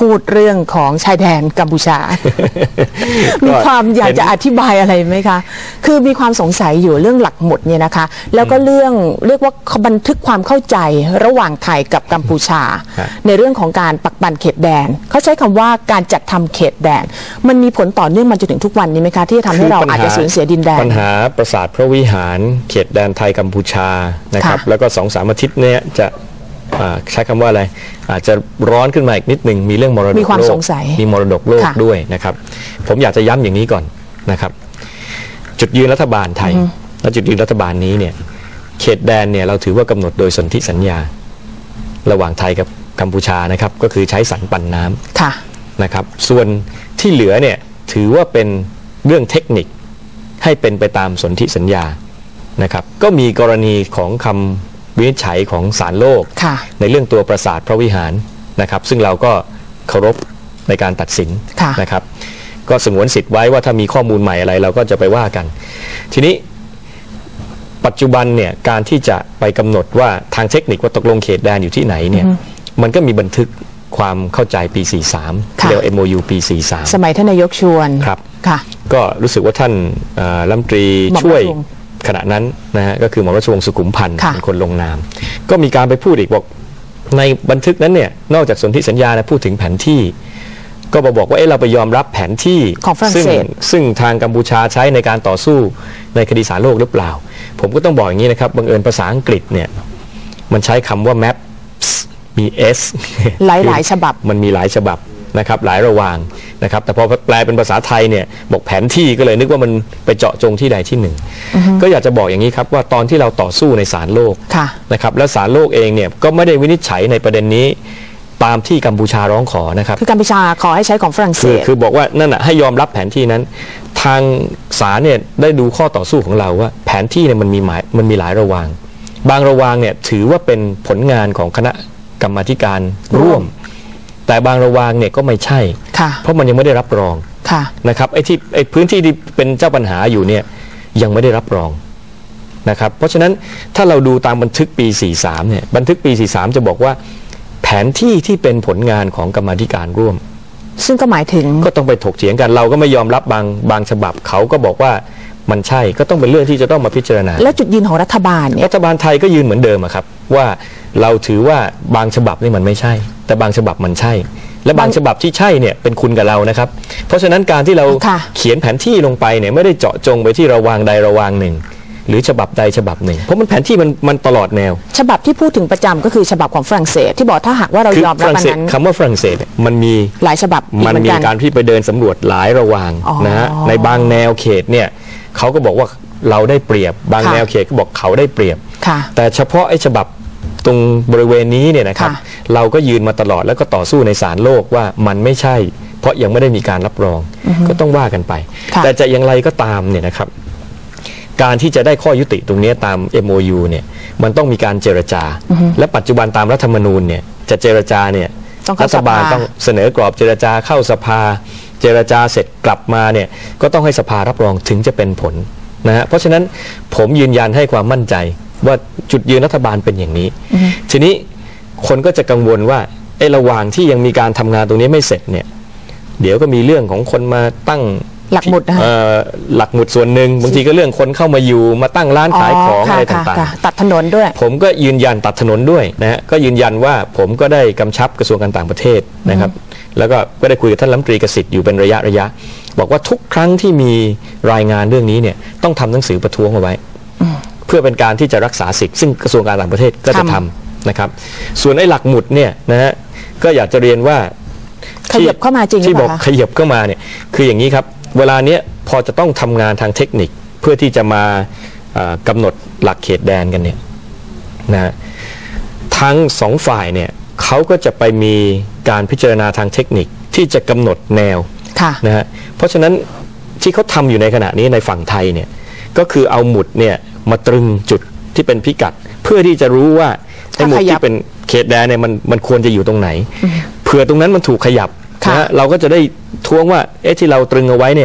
พูดเรื่องของชายแดนกัมพูชา มีความอยากจะอธิบายอะไรไหมคะคือมีความสงสัยอยู่เรื่องหลักหมุดเนี่ยนะคะแล้วก็เรื่องเรียกว่าบันทึกความเข้าใจระหว่างไทยกับกัมพูชาในเรื่องของการปักปันเขตแดนเขาใช้คำว่าการจัดทำเขตแดนมันมีผลต่อเนื่องมาจนถึงทุกวันนี้ไหมคะที่จะทำให้เราอาจจะสูญเสียดินแดน
ปัญหาปราสาทพระวิหารเขตแดนไทยกัมพูชานะครับแล้วก็2-3 อาทิตย์นี้จะใช้คำว่าอะไรอาจจะร้อนขึ้นมาอีกนิดหนึ่งมีเรื่องมรดกโลกมีความสงสัยมีมรดกโลกด้วยนะครับผมอยากจะย้ำอย่างนี้ก่อนนะครับจุดยืนรัฐบาลไทยและจุดยืนรัฐบาลนี้เนี่ยเขตแดนเนี่ยเราถือว่ากำหนดโดยสนธิสัญญาระหว่างไทยกับกัมพูชานะครับก็คือใช้สันปันน้ำนะครับส่วนที่เหลือเนี่ยถือว่าเป็นเรื่องเทคนิคให้เป็นไปตามสนธิสัญญานะครับก็มีกรณีของคำวินิจฉัยของศาลโลกในเรื่องตัวปราสาทพระวิหารนะครับซึ่งเราก็เคารพในการตัดสินนะครับก็สงวนสิทธิ์ไว้ว่าถ้ามีข้อมูลใหม่อะไรเราก็จะไปว่ากันทีนี้ปัจจุบันเนี่ยการที่จะไปกำหนดว่าทางเทคนิคว่าตกลงเขตแดนอยู่ที่ไหนเนี่ยมันก็มีบันทึกความเข้าใจปี 43 เรียกว่า MOU ปี 43
สมัยท่านนายกชวน
ครับก็รู้สึกว่าท่านรัฐมนตรีช่วยขณะนั้นนะฮะก็คือหม่อมราชวงศ์สุขุมพันธ์เป็นคนลงนามก็มีการไปพูดอีกบอกในบันทึกนั้นเนี่ยนอกจากสนธิสัญญาพูดถึงแผนที่ก็บอกว่าเราไปยอมรับแผนที่
ของฝรั่งเศส
ซึ่งทางกัมพูชาใช้ในการต่อสู้ในคดีศาลโลกหรือเปล่าผมก็ต้องบอกอย่างนี้นะครับบังเอิญภาษาอังกฤษเนี่ยมันใช้คำว่า map มี s
หลายฉบับ
มันมีหลายฉบับนะครับหลายระวางนะครับแต่พอแปลเป็นภาษาไทยเนี่ยบอกแผนที่ก็เลยนึกว่ามันไปเจาะจงที่ใดที่หนึ่งก็อยากจะบอกอย่างนี้ครับว่าตอนที่เราต่อสู้ในศาลโลกนะครับและศาลโลกเองเนี่ยก็ไม่ได้วินิจฉัยในประเด็นนี้ตามที่กัมพูชาร้องขอนะครับ
คือกัมพูชาขอให้ใช้ของฝรั่งเศส
คือบอกว่านั่นน่ะให้ยอมรับแผนที่นั้นทางศาลเนี่ยได้ดูข้อต่อสู้ของเราว่าแผนที่เนี่ยมันมีหลายระวางบางระวางเนี่ยถือว่าเป็นผลงานของคณะกรรมาธิการร่วมแต่บางระวางเนี่ยก็ไม่ใช่เพราะมันยังไม่ได้รับรองนะครับไอ้พื้นที่ที่เป็นเจ้าปัญหาอยู่เนี่ยยังไม่ได้รับรองนะครับเพราะฉะนั้นถ้าเราดูตามบันทึกปี 43เนี่ยบันทึกปี 43จะบอกว่าแผนที่ที่เป็นผลงานของกรรมาธิการร่วม
ซึ่งก็หมายถึง
ก็ต้องไปถกเถียงกันเราก็ไม่ยอมรับบางฉบับเขาก็บอกว่ามันใช่ก็ต้องเป็นเรื่องที่จะต้องมาพิจารณา
และจุดยืนของรัฐบาลเนี่ย
รัฐบาลไทยก็ยืนเหมือนเดิมครับว่าเราถือว่าบางฉบับนี่มันไม่ใช่แต่บางฉบับมันใช่และบางฉบับที่ใช่เนี่ยเป็นคุณกับเรานะครับเพราะฉะนั้นการที่เราเขียนแผนที่ลงไปเนี่ยไม่ได้เจาะจงไปที่ระวางใดระวางหนึ่งหรือฉบับใดฉบับหนึ่งเพราะมันแผนที่มันตลอดแนว
ฉบับที่พูดถึงประจำก็คือฉบับของฝรั่งเศสที่บอกถ้าหากว่าเรายอมรับมันนั้น
คำว่าฝรั่งเศสมันมี
หลายฉบับ
มันมีการที่ไปเดินสำรวจหลายระวางนะฮะในบางแนวเขตเนี่ยเขาก็บอกว่าเราได้เปรียบบางแนวเขตก็บอกเขาได้เปรียบแต่เฉพาะไอ้ฉบับตรงบริเวณนี้เนี่ยนะครับเราก็ยืนมาตลอดแล้วก็ต่อสู้ในศาลโลกว่ามันไม่ใช่เพราะยังไม่ได้มีการรับรองก็ต้องว่ากันไปแต่จะอย่างไรก็ตามเนี่ยนะครับการที่จะได้ข้อยุติตรงนี้ตาม MOU เนี่ยมันต้องมีการเจรจาและปัจจุบันตามรัฐธรรมนูญเนี่ยจะเจรจาเนี่ยรัฐบาลต้องเสนอกรอบเจรจาเข้าสภาเจรจาเสร็จกลับมาเนี่ยก็ต้องให้สภารับรองถึงจะเป็นผลนะฮะเพราะฉะนั้นผมยืนยันให้ความมั่นใจว่าจุดยืนรัฐบาลเป็นอย่างนี้ทีนี้คนก็จะกังวลว่าระหว่างที่ยังมีการทำงานตรงนี้ไม่เสร็จเนี่ยเดี๋ยวก็มีเรื่องของคนมาตั้ง
หลักหมุด
หลักหมุดส่วนหนึ่งบางทีก็เรื่องคนเข้ามาอยู่มาตั้งร้านขายของอะไรต่าง
ๆตัดถนนด้วย
ผมก็ยืนยันตัดถนนด้วยนะฮะก็ยืนยันว่าผมก็ได้กำชับกระทรวงการต่างประเทศนะครับแล้วก็ได้คุยกับท่านรัฐมนตรีเกษตรอยู่เป็นระยะบอกว่าทุกครั้งที่มีรายงานเรื่องนี้เนี่ยต้องทำหนังสือประท้วงเอาไว้เพื่อเป็นการที่จะรักษาสิทธิ์ซึ่งกระทรวงการต่างประเทศก็จะทำนะครับส่วนไอ้หลักหมุดเนี่ยนะฮะก็อยากจะเรียนว่า
ขยับเข้ามาจริง
ที่บอกขยับเข้ามาเนี่ยคืออย่างนี้ครับเวลาเนี้ยพอจะต้องทำงานทางเทคนิคเพื่อที่จะมากำหนดหลักเขตแดนกันเนี่ยนะทั้งสองฝ่ายเนี่ยเขาก็จะไปมีการพิจารณาทางเทคนิคที่จะกำหนดแนวนะฮะเพราะฉะนั้นที่เขาทำอยู่ในขณะนี้ในฝั่งไทยเนี่ยก็คือเอาหมุดเนี่ยมาตรึงจุดที่เป็นพิกัดเพื่อที่จะรู้ว่าไอ้หมุดที่เป็นเขตแดนเนี่ยมันควรจะอยู่ตรงไหนเผื่อตรงนั้นมันถูกขยับนะเราก็จะได้ท้วงว่าที่เราตรึงเอาไว้เนี่ย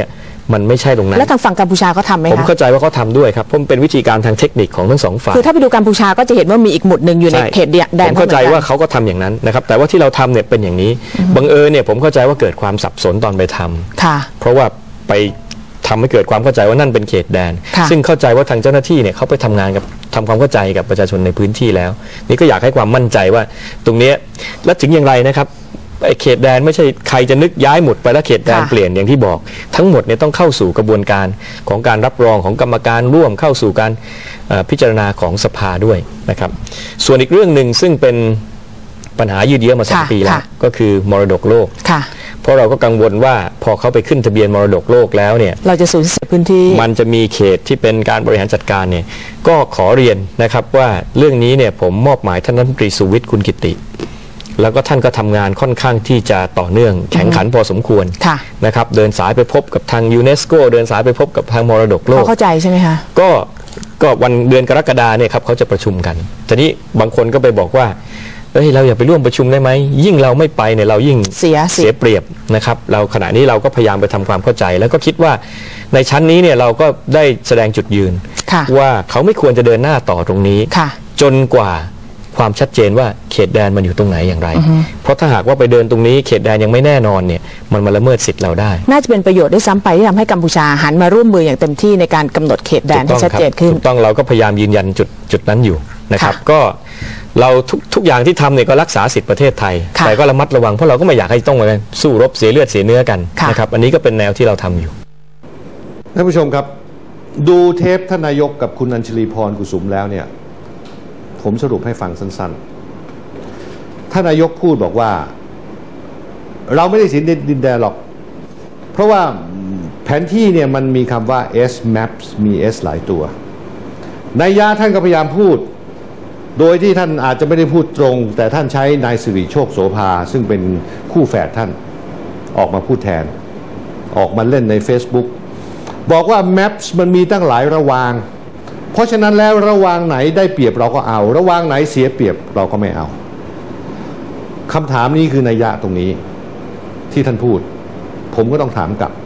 มันไม่ใช่ตรงนั้น
แล้วทางฝั่งกัมพูชาเขาทำไหมคะ
ผมเข้าใจว่าเขาทำด้วยครับเพราะมันเป็นวิธีการทางเทคนิคของทั้งสองฝ่าย
คือถ้าไปดูกัมพูชาก็จะเห็นว่ามีอีกหมุดหนึ่งอยู่ในเขตแดน
ผมเข้าใจว่าเขาก็ทำอย่างนั้นนะครับแต่ว่าที่เราทำเนี่ยเป็นอย่างนี้บังเอิญเนี่ยผมเข้าใจว่าเกิดความสับสนตอนไปทำเพราะว่าไปทำให้เกิดความเข้าใจว่านั่นเป็นเขตแดนซึ่งเข้าใจว่าทางเจ้าหน้าที่เนี่ยเขาไปทำงานกับทำความเข้าใจกับประชาชนในพื้นที่แล้วนี่ก็อยากให้ความมั่นใจว่าตรงนี้และถึงอย่างไรนะครับไอ้เขตแดนไม่ใช่ใครจะนึกย้ายหมดไปแล้วเขตแดนเปลี่ยนอย่างที่บอกทั้งหมดเนี่ยต้องเข้าสู่กระบวนการของการรับรองของกรรมการร่วมเข้าสู่การพิจารณาของสภาด้วยนะครับส่วนอีกเรื่องหนึ่งซึ่งเป็นปัญหายืดเยื้อมา2 ปีแล้วก็คือมรดกโลกเพราะเราก็กังวลว่าพอเขาไปขึ้นทะเบียนมรดกโลกแล้วเนี่ย
เราจะสูญเสียพื้นที่
มันจะมีเขตที่เป็นการบริหารจัดการเนี่ยก็ขอเรียนนะครับว่าเรื่องนี้เนี่ยผมมอบหมายท่านรัฐมนตรีสุวิทย์คุณกิติแล้วก็ท่านก็ทำงานค่อนข้างที่จะต่อเนื่องแข็งขันพอสมควรนะครับเดินสายไปพบกับทางยูเนสโกเดินสายไปพบกับทางมรดกโลก
เข้าใจใช่ไหมคะ
ก็วันเดือนกรกฎาเนี่ยครับเขาจะประชุมกันทีนี้บางคนก็ไปบอกว่าเราอย่าไปร่วมประชุมได้ไหมยิ่งเราไม่ไปเนี่ยเรายิ่งเสียเปรียบนะครับเราขณะนี้เราก็พยายามไปทำความเข้าใจแล้วก็คิดว่าในชั้นนี้เนี่ยเราก็ได้แสดงจุดยืนว่าเขาไม่ควรจะเดินหน้าต่อตรงนี้จนกว่าความชัดเจนว่าเขตแดนมันอยู่ตรงไหนอย่างไรเพราะถ้าหากว่าไปเดินตรงนี้เขตแดนยังไม่แน่นอนเนี่ยมันมาละเมิดสิทธิ์เราได้
น่าจะเป็นประโยชน์ได้ซ้ำไปที่ทำให้กัมพูชาหันมาร่วมมืออย่างเต็มที่ในการกำหนดเขตแดนที่ชัดเจนขึ้น
ถูกต้องเราก็พยายามยืนยันจุดนั้นอยู่นะครับก็เราทุกอย่างที่ทำเนี่ยก็รักษาสิทธิประเทศไทยแต่ก็ระมัดระวังเพราะเราก็ไม่อยากให้ต้องมาสู้รบเสียเลือดเสียเนื้อกันนะครับอันนี้ก็เป็นแนวที่เราทำอยู่
ท่านผู้ชมครับดูเทปท่านนายกกับคุณอัญชลีพรกุสุมแล้วเนี่ยผมสรุปให้ฟังสั้นๆท่านนายกพูดบอกว่าเราไม่ได้สินดินแดนหรอกเพราะว่าแผนที่เนี่ยมันมีคำว่า S maps มี S หลายตัวนัยยะท่านก็พยายามพูดโดยที่ท่านอาจจะไม่ได้พูดตรงแต่ท่านใช้นายสิริโชคโสภาซึ่งเป็นคู่แฝดท่านออกมาพูดแทนออกมาเล่นใน Facebook บอกว่า Maps มันมีตั้งหลายระวางเพราะฉะนั้นแล้วระวางไหนได้เปรียบเราก็เอาระวางไหนเสียเปรียบเราก็ไม่เอาคำถามนี้คือนัยยะตรงนี้ที่ท่านพูดผมก็ต้องถามกลับ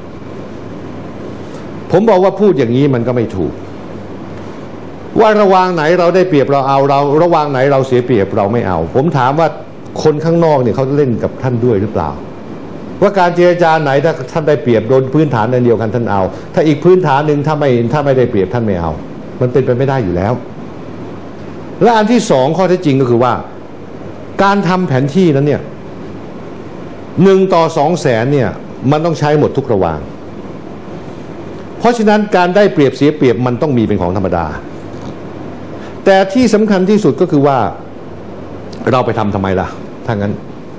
ผมบอกว่าพูดอย่างนี้มันก็ไม่ถูกว่าระวางไหนเราได้เปรียบเราเอาเราระวางไหนเราเสียเปรียบเราไม่เอาผมถามว่าคนข้างนอกเนี่ยเขาเล่นกับท่านด้วยหรือเปล่าว่าการเจรจาไหนถ้าท่านได้เปรียบโดนพื้นฐานเดียวกันท่านเอาถ้าอีกพื้นฐานหนึ่งถ้าไม่ได้เปรียบท่านไม่เอามันเป็นไปไม่ได้อยู่แล้วและอันที่สองข้อเท็จจริงก็คือว่าการทำแผนที่นั้นเนี่ย1 ต่อ 2 แสนเนี่ยมันต้องใช้หมดทุกระวางเพราะฉะนั้นการได้เปรียบเสียเปรียบมันต้องมีเป็นของธรรมดาแต่ที่สำคัญที่สุดก็คือว่าเราไปทำไมล่ะถ้างั้น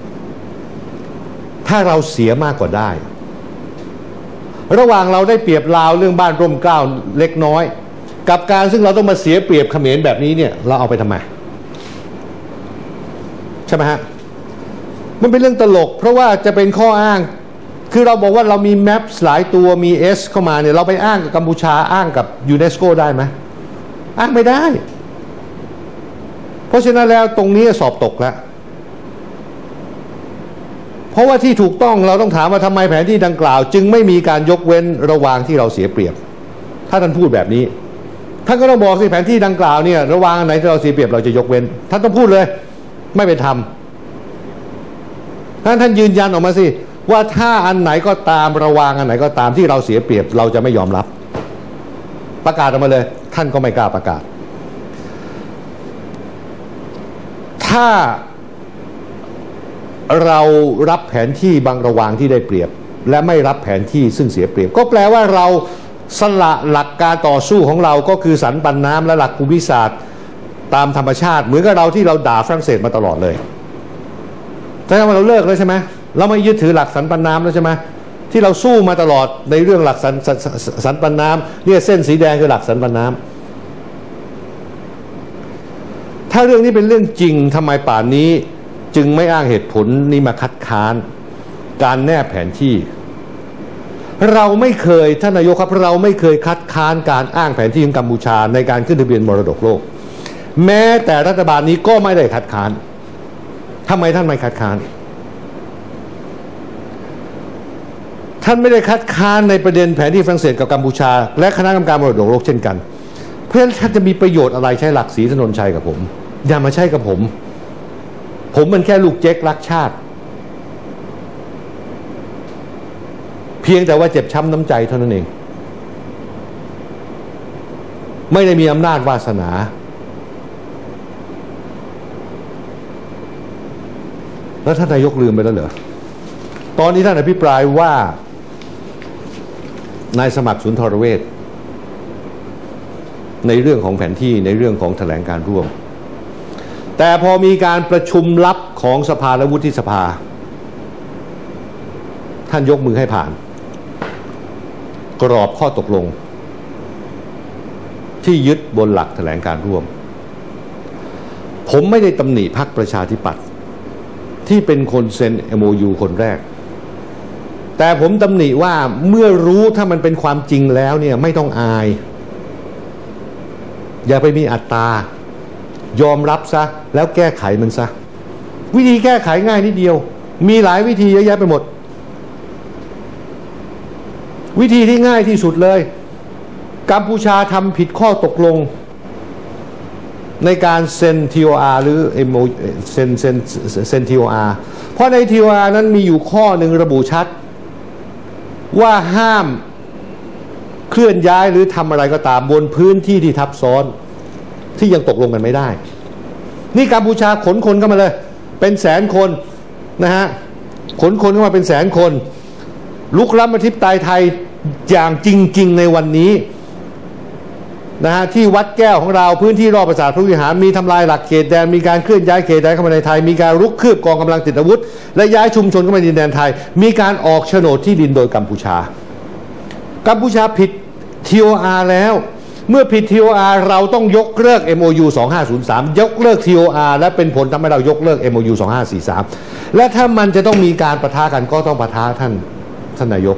ถ้าเราเสียมากกว่าได้ระหว่างเราได้เปรียบลาวเรื่องบ้านร่มเกล้าเล็กน้อยกับการซึ่งเราต้องมาเสียเปรียบเขมรแบบนี้เนี่ยเราเอาไปทำไมใช่ไหมฮะมันเป็นเรื่องตลกเพราะว่าจะเป็นข้ออ้างคือเราบอกว่าเรามีแมปหลายตัวมี S เข้ามาเนี่ยเราไปอ้างกับกัมพูชาอ้างกับยูเนสโกได้ไหมอ้างไม่ได้เพราะฉะนั้นแล้วตรงนี้สอบตกแล้วเพราะว่าที่ถูกต้องเราต้องถามว่าทำไมแผนที่ดังกล่าวจึงไม่มีการยกเว้นระหว่างที่เราเสียเปรียบถ้าท่านพูดแบบนี้ท่านก็ต้องบอกสิแผนที่ดังกล่าวเนี่ยระหว่างไหนที่เราเสียเปรียบเราจะยกเว้นท่านต้องพูดเลยไม่ไปทำท่านยืนยันออกมาสิว่าถ้าอันไหนก็ตามระหว่างอันไหนก็ตามที่เราเสียเปรียบเราจะไม่ยอมรับประกาศออกมาเลยท่านก็ไม่กล้าประกาศถ้าเรารับแผนที่บางระวางที่ได้เปรียบและไม่รับแผนที่ซึ่งเสียเปรียบก็แปลว่าเราสละหลักการต่อสู้ของเราก็คือสันปันน้ำและหลักภูมิศาสตร์ตามธรรมชาติเหมือนกับเราที่เราด่าฝรั่งเศสมาตลอดเลยแต่ว่าเราเลิกแล้วใช่ไหมเราไม่ยึดถือหลักสันปันน้ำแล้วใช่ไหมที่เราสู้มาตลอดในเรื่องหลักสันปันน้ำเนี่ยเส้นสีแดงคือหลักสันปันน้ำถ้าเรื่องนี้เป็นเรื่องจริงทำไมป่านนี้จึงไม่อ้างเหตุผลนี้มาคัดค้านการแนบแผนที่เราไม่เคยท่านนายกครับเราไม่เคยคัดค้านการอ้างแผนที่ของกัมพูชาในการขึ้นทะเบียนมรดกโลกแม้แต่รัฐบาลนี้ก็ไม่ได้คัดค้านทำไมท่านไม่คัดค้านท่านไม่ได้คัดค้านในประเด็นแผนที่ฝรั่งเศสกับกัมพูชาและคณะกรรมการมรดกโลกเช่นกันเพราะฉะนั้นท่านจะมีประโยชน์อะไรใช้หลักศรีถนนชัยกับผมอย่ามาใช้กับผมมันแค่ลูกเจ๊กรักชาติเพียงแต่ว่าเจ็บช้ำน้ำใจเท่านั้นเองไม่ได้มีอำนาจวาสนาแล้วท่านนายกลืมไปแล้วเหรอตอนนี้ท่านอภิปรายว่านายสมัครสุนทรเวชในเรื่องของแผนที่ในเรื่องของแถลงการร่วมแต่พอมีการประชุมลับของสภาและวุฒิสภาท่านยกมือให้ผ่านกรอบข้อตกลงที่ยึดบนหลักแถลงการร่วมผมไม่ได้ตำหนิพรรคประชาธิปัตย์ที่เป็นคนเซ็น MOU คนแรกแต่ผมตำหนิว่าเมื่อรู้ถ้ามันเป็นความจริงแล้วเนี่ยไม่ต้องอายอย่าไปมีอัตตายอมรับซะแล้วแก้ไขมันซะวิธีแก้ไขง่ายนิดเดียวมีหลายวิธีเยอะแยะไปหมดวิธีที่ง่ายที่สุดเลยกัมพูชาทำผิดข้อตกลงในการเซ็น TOR หรือ MOU เซ็น TOR เพราะใน TOR นั้นมีอยู่ข้อหนึ่งระบุชัดว่าห้ามเคลื่อนย้ายหรือทำอะไรก็ตามบนพื้นที่ที่ทับซ้อนที่ยังตกลงกันไม่ได้นี่กัมพูชาขนคนเข้ามาเลยเป็นแสนคนนะฮะขนคนเข้ามาเป็นแสนคนลุกล้ำอธิปไตยไทยอย่างจริงๆในวันนี้นะฮะที่วัดแก้วของเราพื้นที่รอบปราสาทพระวิหารมีทำลายหลักเขตแดนมีการเคลื่อนย้ายเขตแดนเข้ามาในไทยมีการรุกคืบกองกำลังติดอาวุธและย้ายชุมชนเข้ามาในดินแดนไทยมีการออกโฉนดที่ดินโดยกัมพูชาผิด TOR แล้วเมื่อผิด TOR เราต้องยกเลิก MOU 2503ยกเลิก TOR และเป็นผลทำให้เรายกเลิก MOU 2543และถ้ามันจะต้องมีการปะทะกันก็ต้องปะทะท่านนายก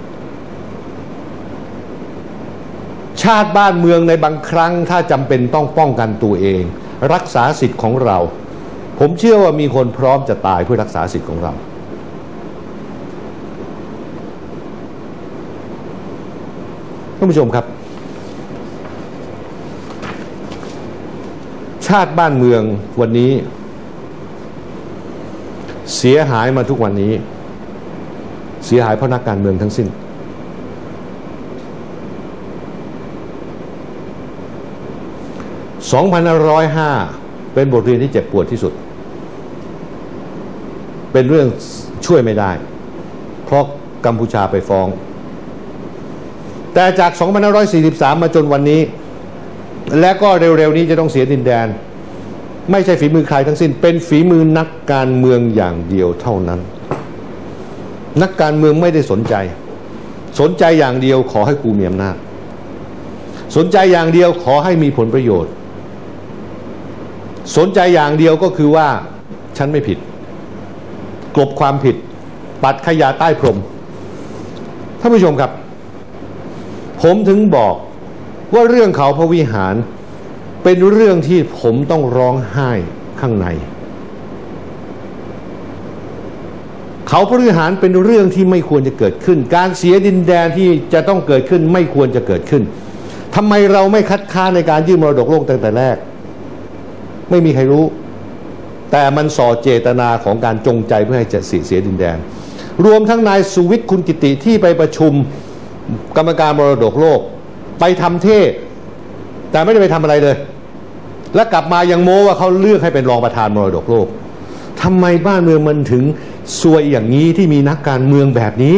ชาติบ้านเมืองในบางครั้งถ้าจำเป็นต้องป้องกันตัวเองรักษาสิทธิ์ของเราผมเชื่อว่ามีคนพร้อมจะตายเพื่อรักษาสิทธิ์ของเราท่านผู้ชมครับชาติบ้านเมืองวันนี้เสียหายมาทุกวันนี้เสียหายเพราะนักการเมืองทั้งสิ้น2505เป็นบทเรียนที่เจ็บปวดที่สุดเป็นเรื่องช่วยไม่ได้เพราะกัมพูชาไปฟ้องแต่จาก2543มาจนวันนี้และก็เร็วๆนี้จะต้องเสียดินแดนไม่ใช่ฝีมือใครทั้งสิ้นเป็นฝีมือนักการเมืองอย่างเดียวเท่านั้นนักการเมืองไม่ได้สนใจอย่างเดียวขอให้กูมีอำนาจสนใจอย่างเดียวขอให้มีผลประโยชน์สนใจอย่างเดียวก็คือว่าฉันไม่ผิดกลบความผิดปัดขยะใต้พรมท่านผู้ชมครับผมถึงบอกว่าเรื่องเขาพระวิหารเป็นเรื่องที่ผมต้องร้องไห้ข้างในเขาพระวิหารเป็นเรื่องที่ไม่ควรจะเกิดขึ้นการเสียดินแดนที่จะต้องเกิดขึ้นไม่ควรจะเกิดขึ้นทำไมเราไม่คัดค้านในการยื่นมรดกโลกตั้งแต่แรกไม่มีใครรู้แต่มันส่อเจตนาของการจงใจเพื่อให้จะเสียดินแดนรวมทั้งนายสุวิทย์คุณกิติที่ไปประชุมกรรมการมรดกโลกไปทำเทศแต่ไม่ได้ไปทำอะไรเลยและกลับมายังโม้ว่าเขาเลือกให้เป็นรองประธานมรดกโลกทำไมบ้านเมืองมันถึงซวยอย่างนี้ที่มีนักการเมืองแบบนี้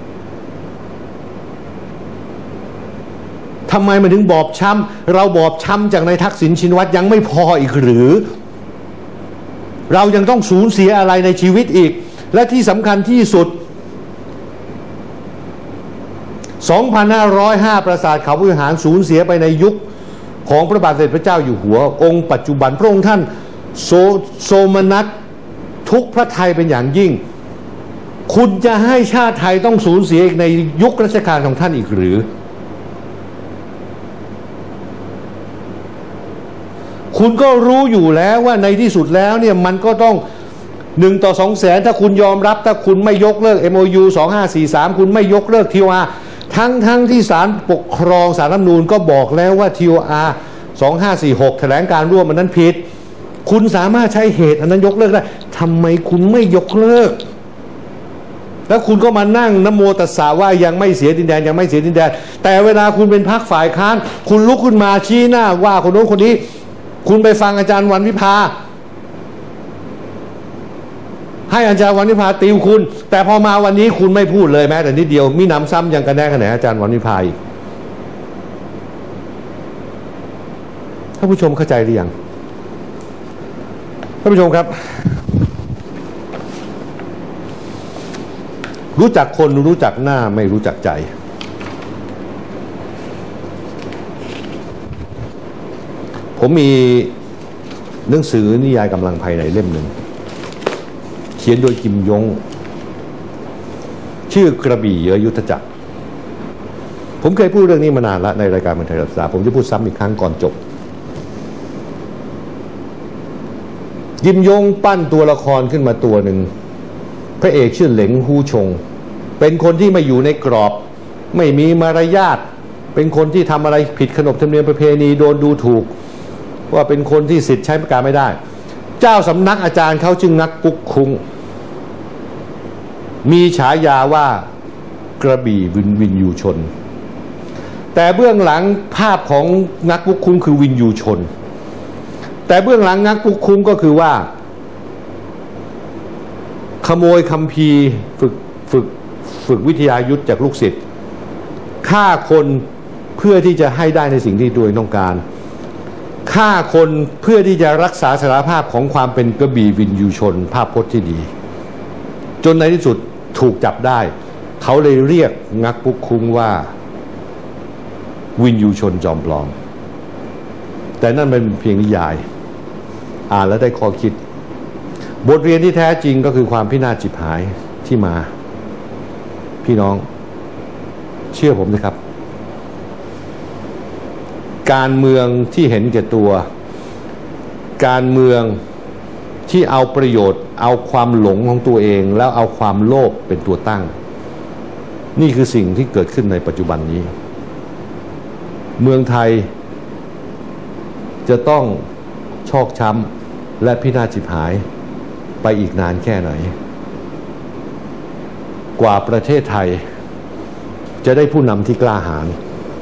ทำไมมันถึงบอบช้ำเราบอบช้ำจากนายทักษิณชินวัตรยังไม่พออีกหรือเรายังต้องสูญเสียอะไรในชีวิตอีกและที่สำคัญที่สุด2505 ปราสาทเขาพระวิหารสูญเสียไปในยุคของพระบาทสมเด็จพระเจ้าอยู่หัวองค์ปัจจุบันพระองค์ท่านโสมนัสทุกพระทัยเป็นอย่างยิ่งคุณจะให้ชาติไทยต้องสูญเสียอีกในยุครัชกาลของท่านอีกหรือคุณก็รู้อยู่แล้วว่าในที่สุดแล้วเนี่ยมันก็ต้อง 1 ต่อ 200,000ถ้าคุณยอมรับถ้าคุณไม่ยกเลิก MOU 2543คุณไม่ยกเลิก TOR ทั้งที่ศาลปกครองศาลรัฐธรรมนูญก็บอกแล้วว่า TOR 2546แถลงการร่วมมันนั้นผิดคุณสามารถใช้เหตุอันนั้นยกเลิกได้ทำไมคุณไม่ยกเลิกแล้วคุณก็มานั่งนะโมตัสสะว่ายังไม่เสียดินแดนยังไม่เสียดินแดนแต่เวลาคุณเป็นพรรคฝ่ายค้านคุณลุกขึ้นมาชี้หน้าว่าคนโน้นคนนี้คุณไปฟังอาจารย์วันวิภาให้อาจารย์วันวิภาติวคุณแต่พอมาวันนี้คุณไม่พูดเลยแม้แต่นิดเดียวมีหนำซ้ำยังกระแนกกระแหนอาจารย์วันวิภาอีกท่านผู้ชมเข้าใจหรือยังท่านผู้ชมครับรู้จักคนรู้จักหน้าไม่รู้จักใจผมมีหนังสือนิยายกำลังภายในเล่มหนึ่งเขียนโดยกิมยงชื่อกระบี่เยอยุทธจักรผมเคยพูดเรื่องนี้มานานแล้วในรายการบันเทิงรัฐศาสตร์ผมจะพูดซ้ำอีกครั้งก่อนจบกิมยงปั้นตัวละครขึ้นมาตัวหนึ่งพระเอกชื่อเหลงฮูชงเป็นคนที่ไม่อยู่ในกรอบไม่มีมารยาทเป็นคนที่ทำอะไรผิดขนบธรรมเนียมประเพณีโดนดูถูกว่าเป็นคนที่สิทธิ์ใช้ประกาศไม่ได้เจ้าสำนักอาจารย์เขาจึงงักกุ๊กคุงมีฉายาว่ากระบี่วินยูชนแต่เบื้องหลังภาพของงักกุ๊กคุงคือวินยูชนแต่เบื้องหลังงักกุ๊กคุงก็คือว่าขโมยคัมภีร์ฝึกวิทยายุทธจากลูกศิษย์ฆ่าคนเพื่อที่จะให้ได้ในสิ่งที่ตัวเองต้องการฆ่าคนเพื่อที่จะรักษาสถาภาพของความเป็นกระบี่วินยูชนภาพพจน์ที่ดีจนในที่สุดถูกจับได้เขาเลยเรียกงักกุ๊กคุงว่าวินยูชนจอมปลอมแต่นั่นเป็นเพียงนิยายอ่านแล้วได้ข้อคิดบทเรียนที่แท้จริงก็คือความพินาศฉิบหายที่มาพี่น้องเชื่อผมนะครับการเมืองที่เห็นแก่ตัวการเมืองที่เอาประโยชน์เอาความหลงของตัวเองแล้วเอาความโลภเป็นตัวตั้งนี่คือสิ่งที่เกิดขึ้นในปัจจุบันนี้เมืองไทยจะต้องชอกช้ำและพินาศฉิบหายไปอีกนานแค่ไหนกว่าประเทศไทยจะได้ผู้นำที่กล้าหาญ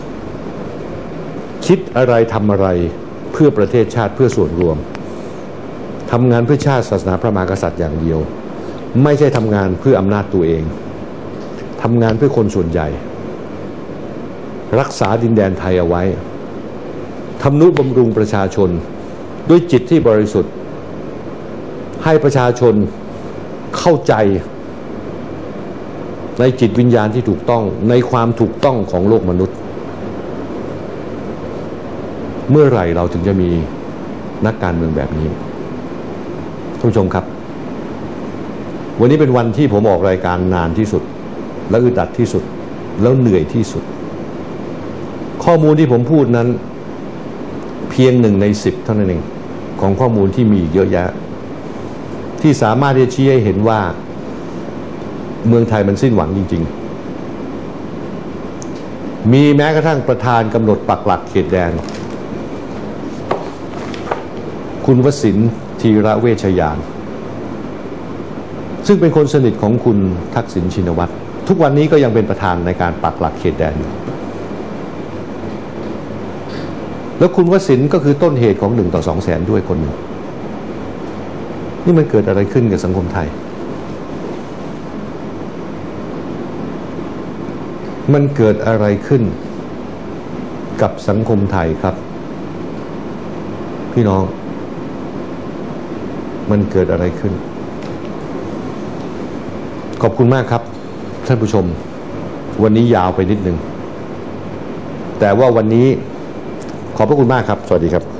คิดอะไรทำอะไรเพื่อประเทศชาติเพื่อส่วนรวมทำงานเพื่อชาติศาสนาพระมหากษัตริย์อย่างเดียวไม่ใช่ทำงานเพื่ออำนาจตัวเองทำงานเพื่อคนส่วนใหญ่รักษาดินแดนไทยเอาไว้ทำนุบำรุงประชาชนด้วยจิตที่บริสุทธิ์ให้ประชาชนเข้าใจในจิตวิญญาณที่ถูกต้องในความถูกต้องของโลกมนุษย์เมื่อไหร่เราถึงจะมีนักการเมืองแบบนี้ท่านผู้ชมครับวันนี้เป็นวันที่ผมออกรายการนานที่สุดและอึดอัดที่สุดแล้วเหนื่อยที่สุดข้อมูลที่ผมพูดนั้นเพียง1 ใน 10เท่านั้นเองของข้อมูลที่มีเยอะแยะที่สามารถที่จะชี้ให้เห็นว่าเมืองไทยมันสิ้นหวังจริงๆมีแม้กระทั่งประธานกำหนดปักหลักเขตแดนคุณวสินทร์ธีระเวชยานซึ่งเป็นคนสนิทของคุณทักษิณชินวัตรทุกวันนี้ก็ยังเป็นประธานในการปักหลักเขตแดนอยู่แล้วคุณวสินทร์ก็คือต้นเหตุของ1 ต่อ 200,000ด้วยคนหนึ่งนี่มันเกิดอะไรขึ้นกับสังคมไทยมันเกิดอะไรขึ้นกับสังคมไทยครับพี่น้องมันเกิดอะไรขึ้นขอบคุณมากครับท่านผู้ชมวันนี้ยาวไปนิดนึงแต่ว่าวันนี้ขอบพระคุณมากครับสวัสดีครับ